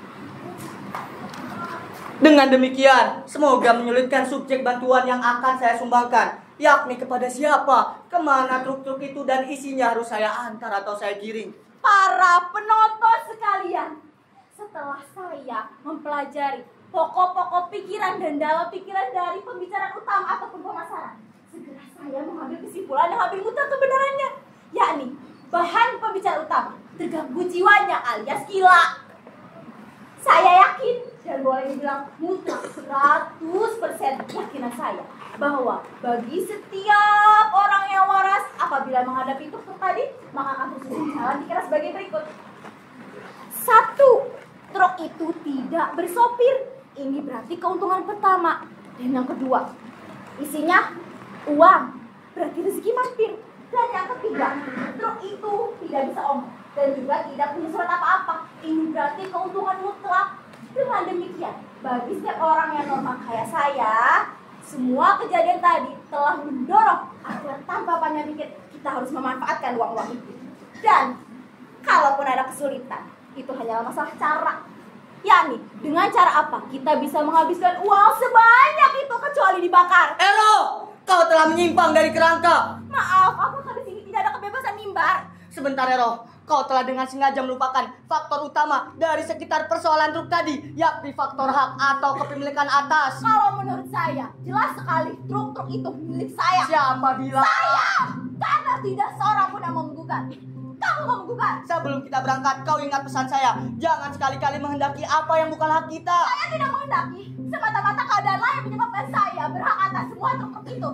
Dengan demikian, semoga menyulitkan subjek bantuan yang akan saya sumbangkan, yakni kepada siapa, kemana truk-truk itu dan isinya harus saya antar atau saya giring. Para penonton sekalian, setelah saya mempelajari pokok-pokok pikiran dan dalam pikiran dari pembicaraan utama ataupun pemasaran, segera saya mengambil kesimpulan yang hampir mutlak kebenarannya, yakni bahan pembicara utama terganggu jiwanya alias gila. Saya yakin dan boleh dibilang mutlak seratus persen keyakinan saya bahwa bagi setiap orang yang waras apabila menghadapi truk tadi, maka akan susun jalan dikira sebagai berikut. Satu, truk itu tidak bersopir. Ini berarti keuntungan pertama. Dan yang kedua, isinya uang, berarti rezeki mampir. Dan yang ketiga, truk itu tidak bisa omong dan juga tidak punya surat apa-apa. Ini berarti keuntungan mutlak. Dengan demikian, bagi setiap orang yang normal kayak saya, semua kejadian tadi telah mendorong agar tanpa banyak pikir kita harus memanfaatkan uang-uang itu. Dan kalaupun ada kesulitan, itu hanyalah masalah cara. Yakni, dengan cara apa kita bisa menghabiskan uang sebanyak itu kecuali dibakar. Ero, kau telah menyimpang dari kerangka. Maaf, apakah di sini tidak ada kebebasan mimbar? Sebentar Ero, kau telah dengan sengaja melupakan faktor utama dari sekitar persoalan truk tadi, yakni faktor hak atau kepemilikan atas. Kalau menurut saya, jelas sekali truk-truk itu milik saya. Siapa bilang? Saya! Karena tidak seorang pun yang mau menggugat. Kamu mau menggugat? Sebelum kita berangkat, kau ingat pesan saya. Jangan sekali-kali menghendaki apa yang bukan hak kita. Saya tidak menghendaki. Semata-mata keadaan lain menyebabkan saya berhak atas semua truk-truk itu.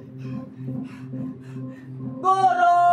Guru!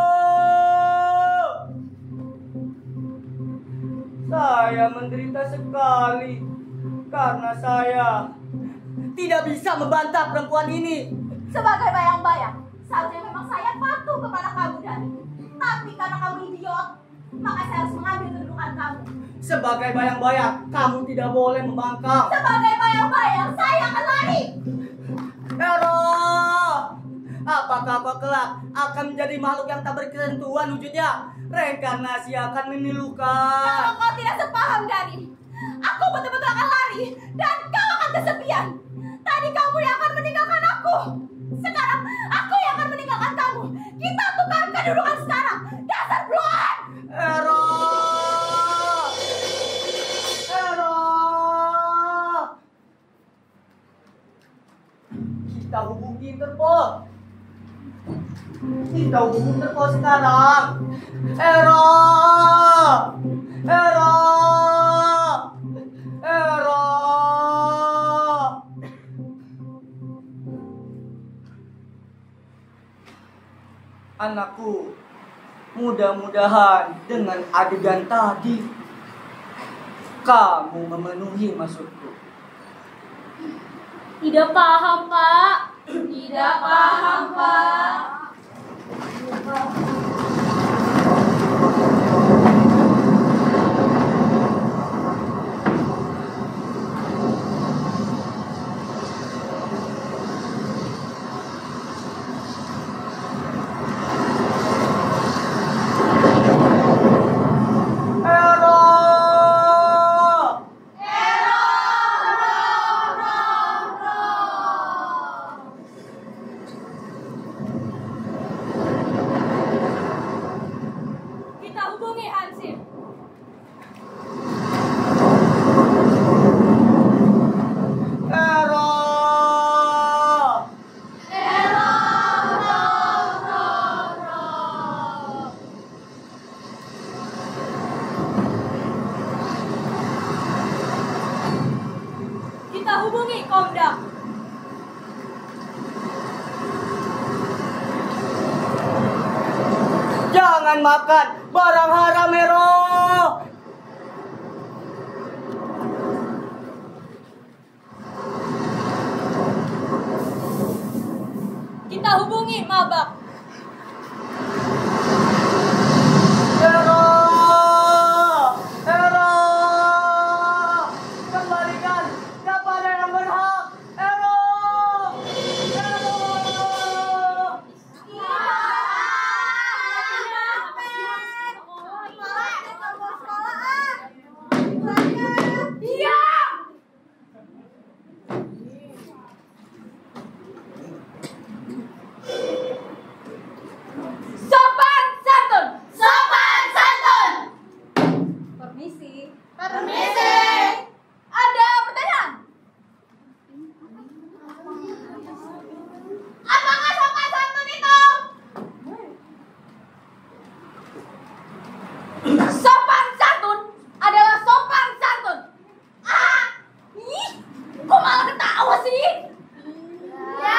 Saya menderita sekali karena saya tidak bisa membantah perempuan ini. Sebagai bayang-bayang, seharusnya memang saya patuh kepada kamu, Dani. Tapi karena kamu idiot, maka saya harus mengambil kedudukan kamu. Sebagai bayang-bayang, kamu tidak boleh membangkang. Sebagai bayang-bayang, saya akan lari. Ero, apakah kau kelak akan menjadi makhluk yang tak berkesentuhan wujudnya? Reinkarnasi akan memilukan. Kalau kau tidak sepaham, Dani, aku betul-betul akan lari dan kau akan kesepian. Tadi kamu yang akan meninggalkan aku. Sekarang aku yang akan meninggalkan kamu. Kita tukar kedudukan sekarang. Dasar bloan. Ero, Ero, kita hubungi Interpol. Kita hubungi Interpol sekarang. Ero, Ero, Ero. Anakku, mudah-mudahan dengan adegan tadi kamu memenuhi maksudku. Tidak paham, Pak. Tidak paham, Pak. Jangan makan barang haram, Ero. Kita hubungi Mabak. Ero, Ero, kembalikan kepada yang berhak. Ero, Ero. Sopan santun. Sopan santun. Permisi. Permisi. Ada pertanyaan? Apakah sopan santun itu? Sopan santun adalah sopan santun. Ah, Ih, kok malah ketawa sih? ya.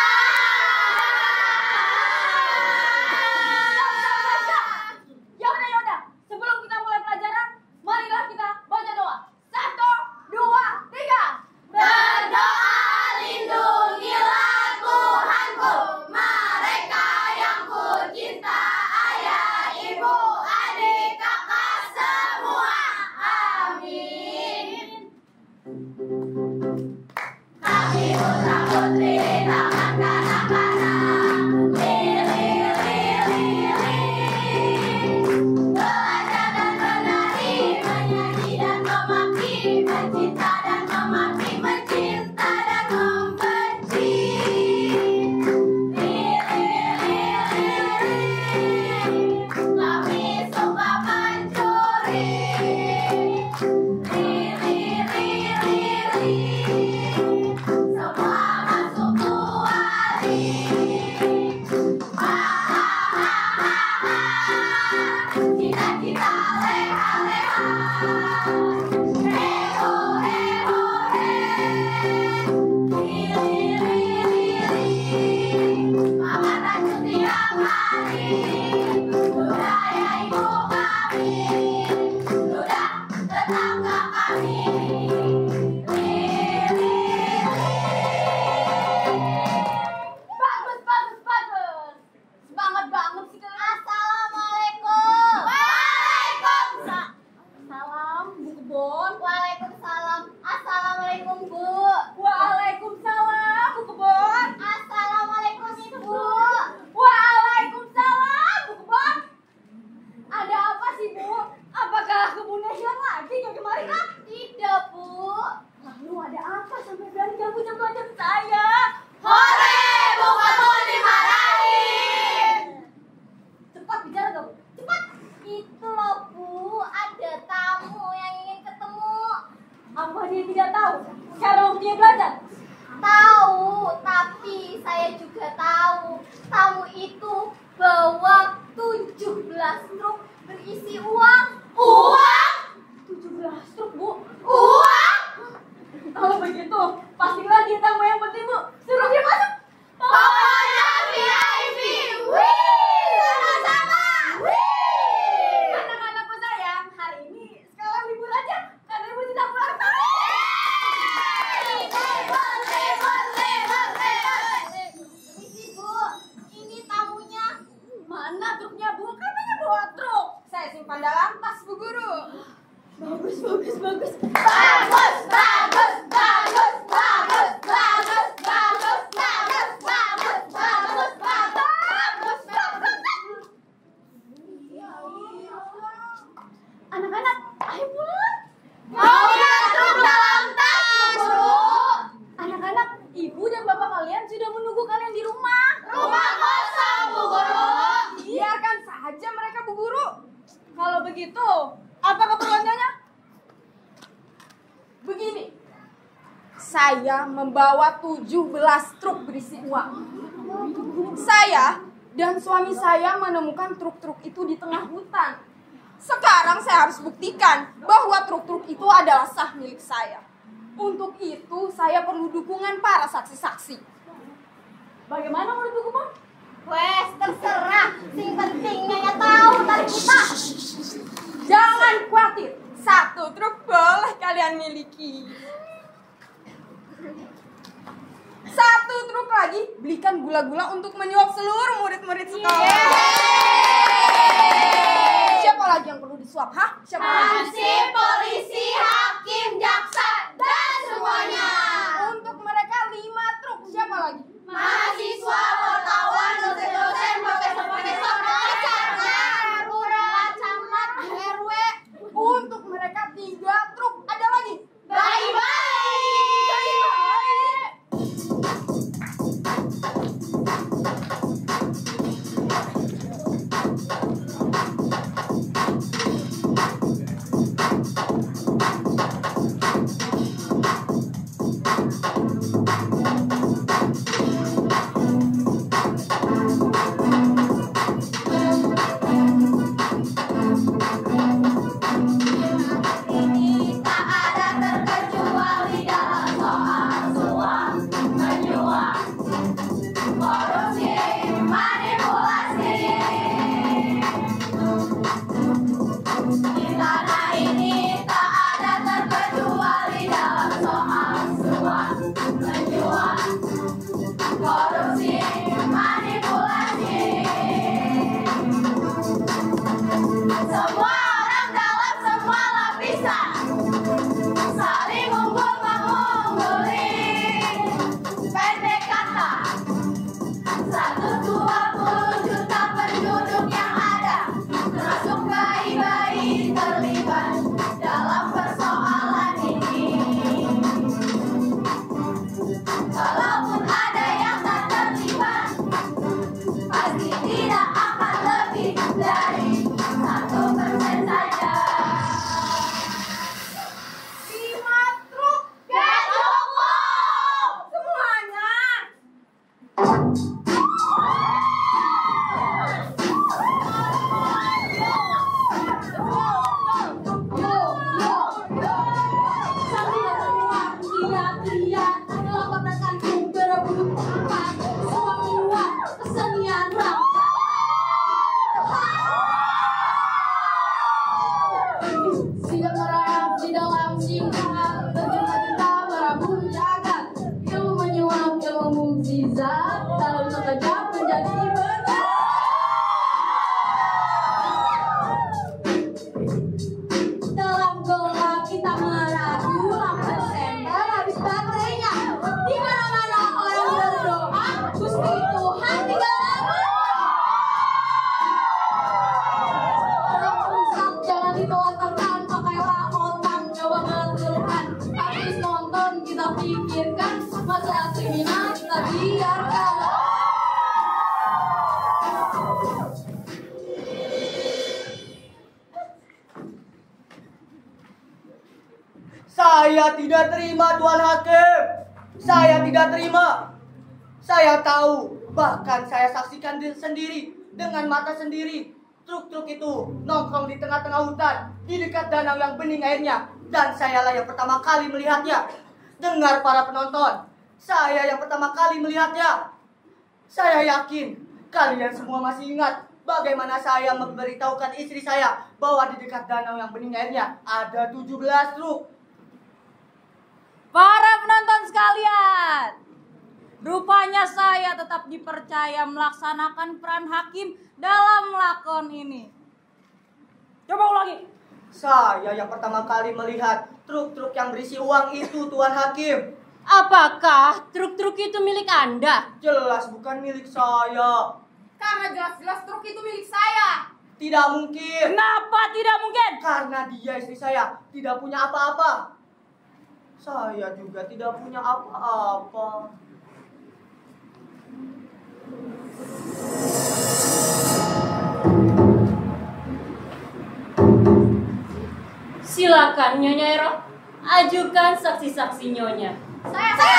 Ya udah ya udah. Sebelum kita mulai pelajaran, marilah kita baca doa. Satu, dua, tiga. Berdoa lindungilah Tuhanku mereka yang kucinta, ayah, ibu, adik, kakak semua. Amin. Kami putra putri tangan kanak-kanak, lili, lili, lili. Belajar dan menari, menyanyi dan memaki, mencinta dan memaki, mencinta dan membenci. Lili, lili, lili. Kami suka mencuri. Lili, lili, lili. Semua masuk kuali. Cita-cita leha-leha. Heo, heo, he. Lili, lili, lili. Makan racun tiap hari. Budaya ibu kami. Ludah tetangga kami. Lili, Bagus, bagus, bagus. Semangat banget sih kalian. Assalamualaikum. Waalaikumsalam. Salam, Bu Kebon. Waalaikumsalam. Assalamualaikum, Bu. Waalaikumsalam, Bu Kebon. Assalamualaikum, Ibu. Waalaikumsalam, Bu Kebon. Ada apa sih, Bu? Apakah kebunnya hilang lagi kayak kemarin? Ah? Tidak, Bu. Lalu ada apa sampai berani ganggu jam pelajaran saya? Hore, Bu kamu dimarahin. Cepat bicara dong. Cepat. Itu loh, Bu. Ada tamu yang ingin ketemu. Apa dia tidak tahu? Sekarang waktunya belajar. Tahu, tapi saya juga tahu. Tamu itu bawa tujuh belas truk berisi uang. Uang? tujuh belas truk, Bu. Uang? Kalau begitu, pastilah dia tamu yang penting, Bu. Suruh dia masuk. Pokoknya V I P. Wih, sama-sama. Wih. Anak-anakku sayang, hari ini sekarang libur aja karena ibu tidak pulang tahun. Permisi, Bu. Ini tamunya. Mana truknya, Bu? Katanya bawa truk. Saya simpan dalam tas Bu Guru. Bagus, bagus, bagus. Bagus, bagus, bagus, bagus, bagus, bagus, bagus, bagus, bagus, bagus, bagus. Anak-anak, ayo pulang. Mau lihat truk dalam tas, Guru. Anak-anak, ibu dan bapak kalian sudah menunggu kalian di rumah. Rumah kosong, Bu Guru. Biarkan saja mereka Bu Guru. Kalau begitu, apa keperluannya? Begini, Saya membawa tujuh belas truk berisi uang. Saya dan suami saya menemukan truk-truk itu di tengah hutan. Sekarang saya harus buktikan bahwa truk-truk itu adalah sah milik saya. Untuk itu saya perlu dukungan para saksi-saksi. bagaimana menurut Bu Kebon? Wes, terserah. Sing penting Nyonya tahu tarik kita. Jangan khawatir, satu truk boleh kalian miliki. Satu truk lagi, belikan gula-gula untuk menyuap seluruh murid-murid sekolah. Siapa lagi yang perlu disuap, hah? Siapa lagi? Hansip, polisi, hakim, jaksa, dan semuanya. Untuk mereka lima truk, siapa lagi? Mahasiswa, wartawan, dosen-dosen, profesor-profesor, pengacara, lurah, camat, R W. Untuk mereka tiga truk, ada lagi? Bye-bye. Ini tak ada terkecuali dalam soal suap menyuap, korupsi, manipulasi. Di tanah ini tak ada terkecuali dalam soal suap menyuap, korupsi, manipulasi. Semua orang dalam semua lapisan saling unggul mengungguli. Pendek kata, seratus dua puluh juta penduduk yang ada, termasuk bayi-bayi terlibat dalam persoalan ini. Kalaupun ada yang tak terlibat, pasti tidak akan lebih dari satu persen saja. Lima truk, Get low! semuanya. Siap merayap di dalam singkat, berjuta-juta merabun jagat. Ilmu menyuap, ilmu mukjizat, dalam sekejap menjadi benar. Dalam gelap kita meragu, lampu senter habis baterainya. Di mana-mana orang berdoa, Gusti Tuhan tinggal lama. Orang rusak jangan ditelantarkan, pakailah otak, coba menentukan. Habis nonton kita pikirkan, masalah kriminal kita biarkan. Saya tidak terima, Tuan Hakim. Saya tidak terima. Saya tahu, bahkan saya saksikan diri sendiri dengan mata sendiri. Truk-truk itu nongkrong di tengah-tengah hutan, di dekat danau yang bening airnya. Dan sayalah yang pertama kali melihatnya. Dengar para penonton, saya yang pertama kali melihatnya. Saya yakin kalian semua masih ingat bagaimana saya memberitahukan istri saya bahwa di dekat danau yang bening airnya ada tujuh belas truk. Para penonton sekalian, rupanya saya tetap dipercaya melaksanakan peran hakim dalam lakon ini. Coba ulangi. Saya yang pertama kali melihat truk-truk yang berisi uang itu, Tuan Hakim. Apakah truk-truk itu milik Anda? Jelas bukan milik saya. Karena jelas-jelas truk itu milik saya. Tidak mungkin. Kenapa tidak mungkin? Karena dia istri saya tidak punya apa-apa. Saya juga tidak punya apa-apa. Silakan Nyonya Ero, ajukan saksi-saksi Nyonya. Saya, saya,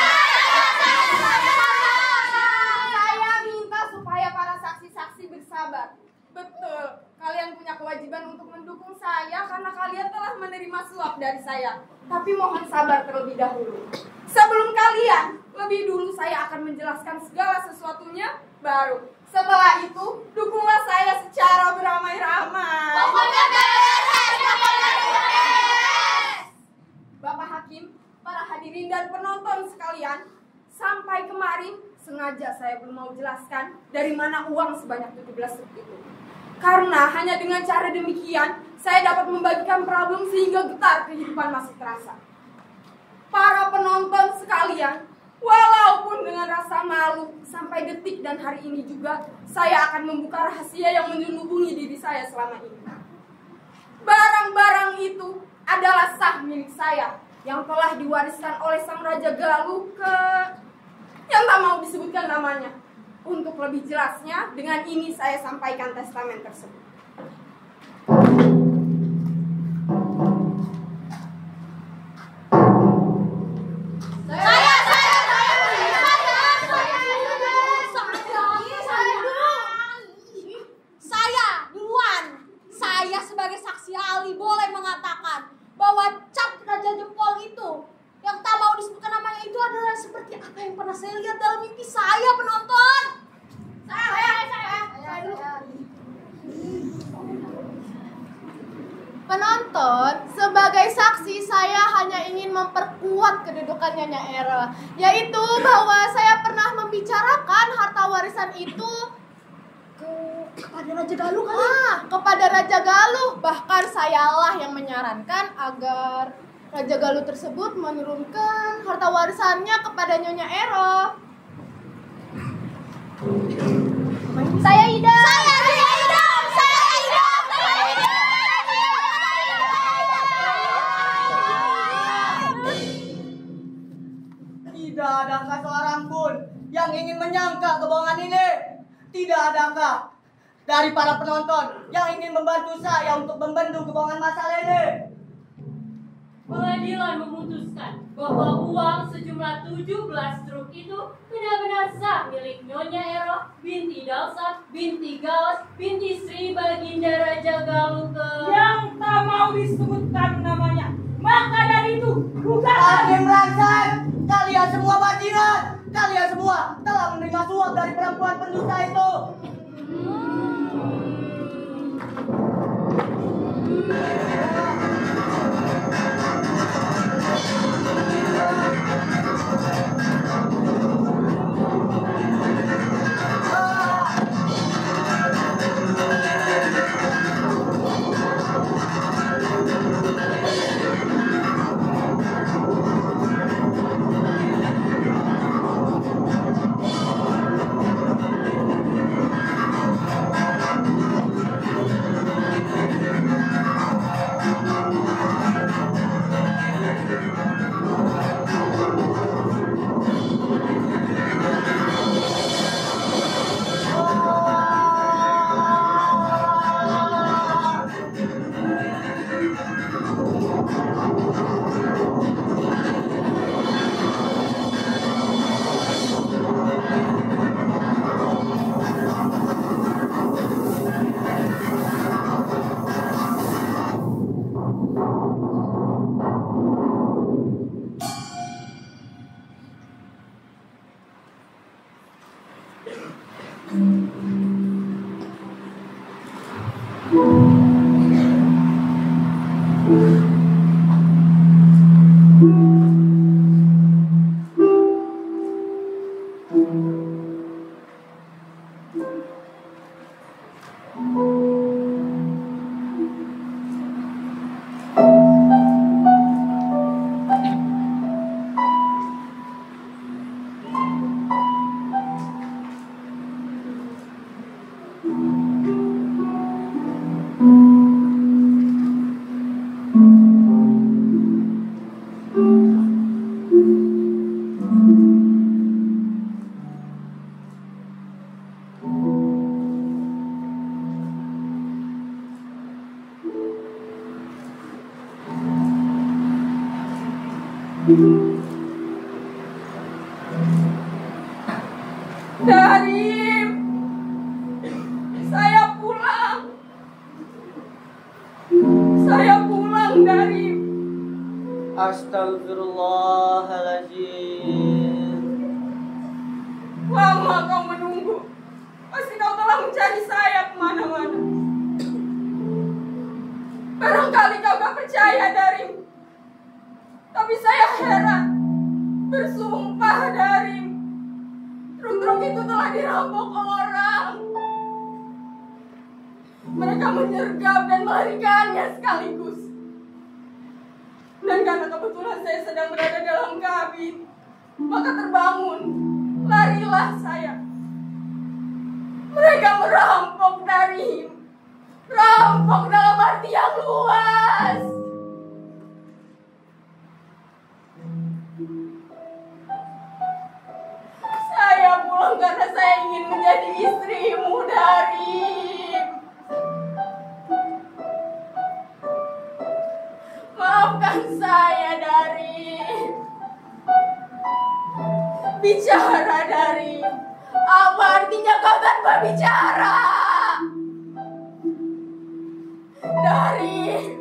Saya minta supaya para saksi-saksi bersabar. Betul, kalian punya kewajiban untuk mendukung saya karena kalian telah menerima suap dari saya. Tapi mohon sabar terlebih dahulu. Sebelum kalian, lebih dulu saya akan menjelaskan segala sesuatunya, baru setelah itu dukunglah saya secara beramai-ramai. Pokoknya beres, pokoknya beres. Bapak Hakim, para hadirin dan penonton sekalian, sampai kemarin sengaja saya belum mau jelaskan dari mana uang sebanyak tujuh belas truk itu. Karena hanya dengan cara demikian, saya dapat membagikan problem sehingga getar kehidupan masih terasa. Para penonton sekalian, walaupun dengan rasa malu, sampai detik dan hari ini juga, saya akan membuka rahasia yang menyelubungi diri saya selama ini. Barang-barang itu adalah sah milik saya, yang telah diwariskan oleh sang Raja Galuh ke... yang tak mau disebutkan namanya. Untuk lebih jelasnya, dengan ini saya sampaikan testamen tersebut. Saya, saya, saya, saya, saya, saya duluan. Saya sebagai saksi ahli boleh mengatakan bahwa cap Raja Jempol itu yang tak mau disebutkan namanya itu adalah seperti apa yang pernah saya lihat dalam mimpi saya, penonton. Saya, saya, saya, saya dulu. Penonton, sebagai saksi saya hanya ingin memperkuat kedudukannya Nyak Era, yaitu bahwa saya pernah membicarakan harta warisan itu ke kepada Raja Galuh kali. Ah, kepada Raja Galuh. Bahkan sayalah yang menyarankan agar Raja Galuh tersebut menurunkan harta warisannya kepada Nyonya Ero. Saya Ida. Saya, saya hidup, saya hidup, saya hidup. Tidak adakah seorang pun yang ingin menyangka kebohongan ini? Tidak adakah dari para penonton yang ingin membantu saya untuk membendung kebohongan masalah ini? Pengadilan memutuskan bahwa uang sejumlah tujuh belas truk itu benar-benar sah milik Nyonya Ero binti Dalsat binti Galas binti Sri Baginda Raja Galuh ke... Yang tak mau disebutkan namanya. Maka dari itu, bukan Hakim Rangsan, kalian semua bajingan, kalian semua telah menerima suap dari perempuan pendusta itu. Darim, saya pulang. Saya Astagfirullahaladzim. Lama kau menunggu. Pasti kau telah mencari saya kemana-mana. Barangkali kau gak percaya darimu. Tapi saya heran. Bersumpah darimu. Truk-truk itu telah dirampok orang. Mereka menyergap dan melarikannya sekaligus. Dan karena kebetulan saya sedang berada dalam kabin, maka terbangun, larilah saya. Mereka merampok darimu. Rampok dalam arti yang luas. Saya pulang karena saya ingin menjadi istrimu, Darim. Maafkan saya, Darim. Bicara, Darim. Apa artinya kau tanpa bicara? Darim.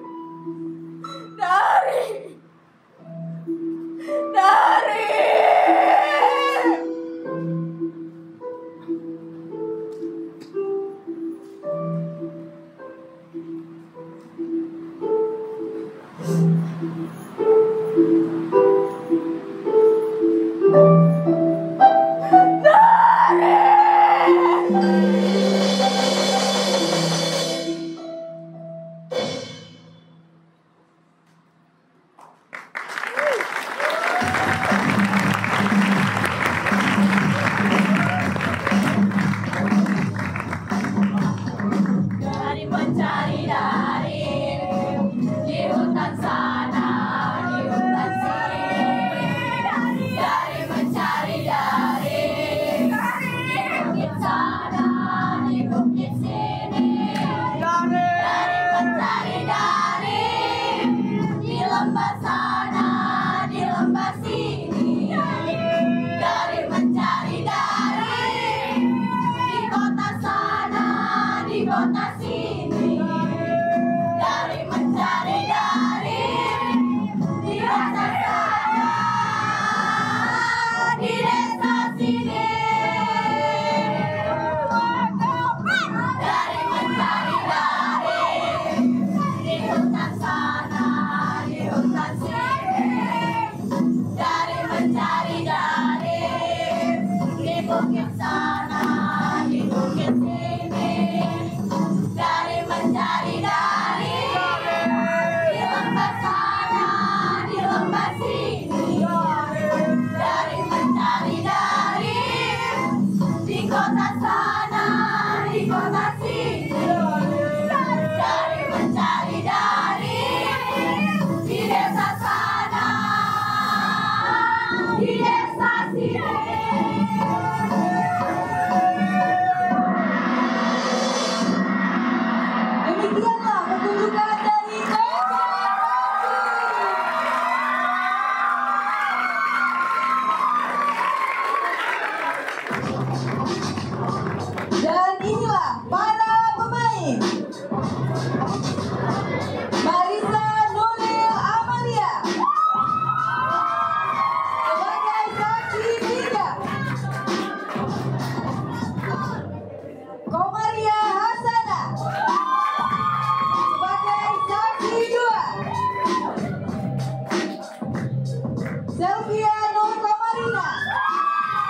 Darim. Darim.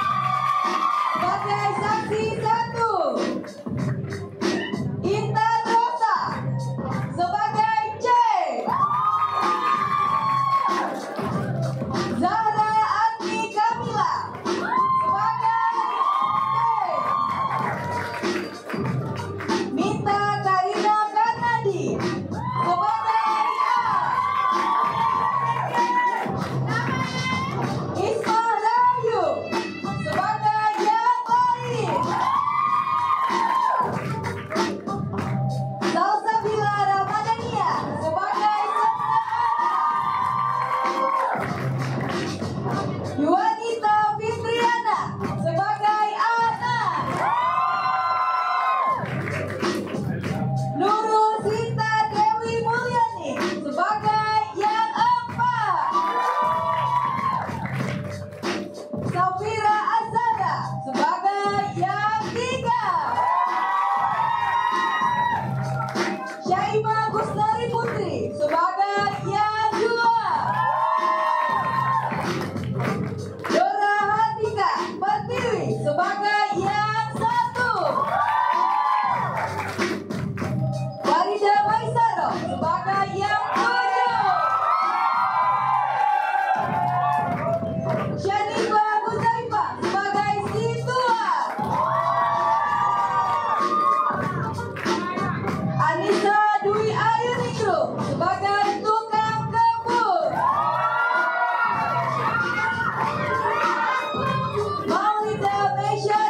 Intan sebagai yang satu. Farida Maisaro sebagai yang tujuh. Syanifa Huzaifa sebagai si tua. Anissa Dwi Ayu Ningrum sebagai tukang kebun. Maulida Mesya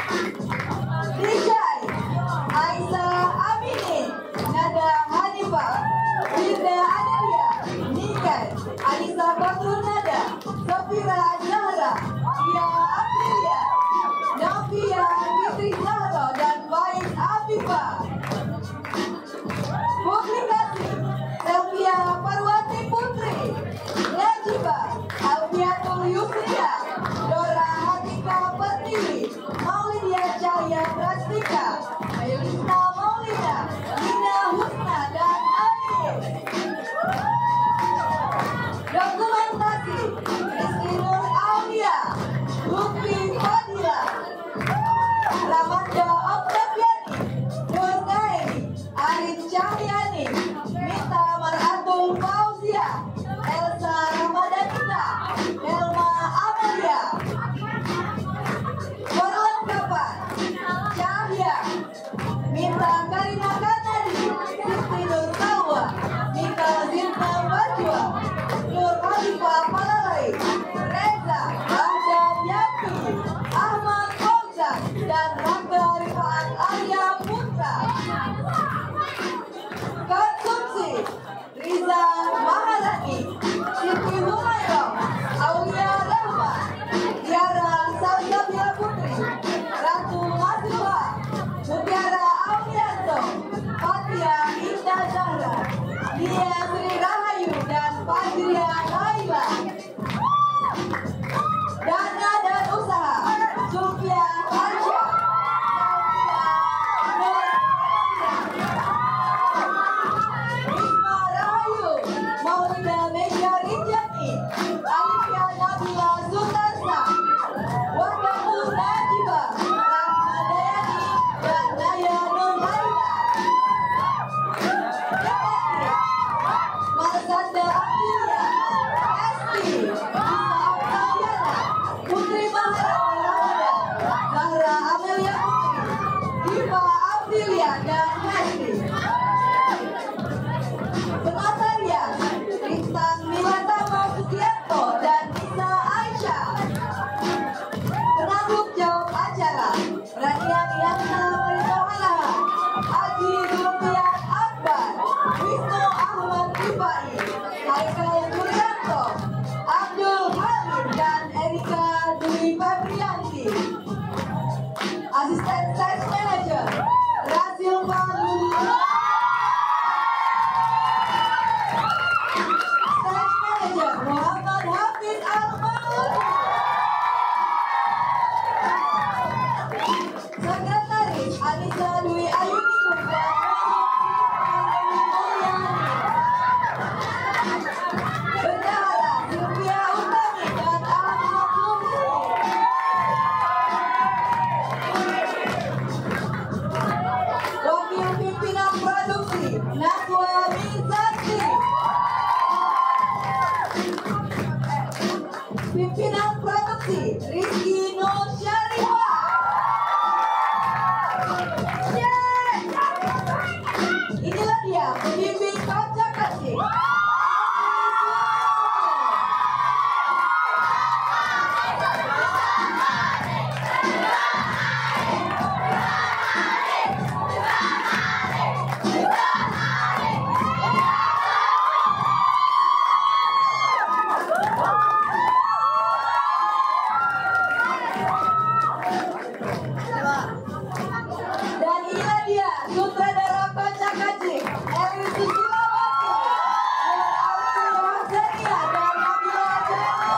Rijai, Aisyah Amini, Nada Hanifah, Firda Adalia, Nikai, Anissa Fatul Nada, Safira Zahra, Ria Aprilia, Nafia Fitri Zahra, dan Faiz Afifah. Publikasi Selvia Parwati Putri, Najibah, Alfiatul Yusria, Dora Hatika Pertiwi, Maulidia Cahaya Prastika, Ayulisna Maulina, Nina Husna, dan Amin. Dokumentasi Rizky Nur Aulia, Lutfi Fadila, Ramanda Oktaviani, Nur Naini, Arif Cahyani, Mita Maratul Fauzia, Elsa Ramadanita, Elma Amelia. Perlengkapan Cahya, Mita Karina Kanadi, Siti Nur Salwa, Mika Zinta Bajwa, Nur Halifah Palalai, Reza, Ahdan Yapi, Ahmad Fauzan, dan Rangga Rifaat Arya Putra. Konsumsi Riza Maharani, Siti Humayong, Aulia Rahman, Tiara Salsabila Putri, Ratu Masifah, Mutiara Aulianto, Fatia Indah Zahra, Nia Sri Rahayu, dan Fajria Laila. Dana dan usaha Sufia Harsha, Risma Rahayu, Maulida Meja Rinjani, Alifia Nabila Sutarsa, Wadamu Najibah, Rahma Dayani, dan Naya Nur Laila. Marsanda Amelia, Esti, Lisa Octaviana, Putri Maharani Ramada, Zahra Amelia Putri, Diva Aprilia, dan Hesti. Penatarian Rintan Milatama Sugianto dan Nisa Aisyah. Penanggung jawab acara Radian Yana Marisohalaha, Haji Zulfian Akbar, Wisnu Ahmad Rifai, Haikal Jurianto, Abdul Halim, dan Erika Dwi Febrianti. Asisten Sales Manager Rasil Fadlul, Sales Manager Muhammad Hafiz Al-Maud, Sekretaris Anissa Dwi Ayunikum dan Bendahara Sylvia Utami dan Ahmad Lutfi. Wakil pimpinan produksi Najwa Mizanti. Pimpinan produksi Rizky Nur Syarifah. Inilah dia pembimbing kaca-kaci. Dan inilah dia sutradara kaca-kaci Eri Susilawati, Nur Aulia Zenia, dan Nabila Jaya.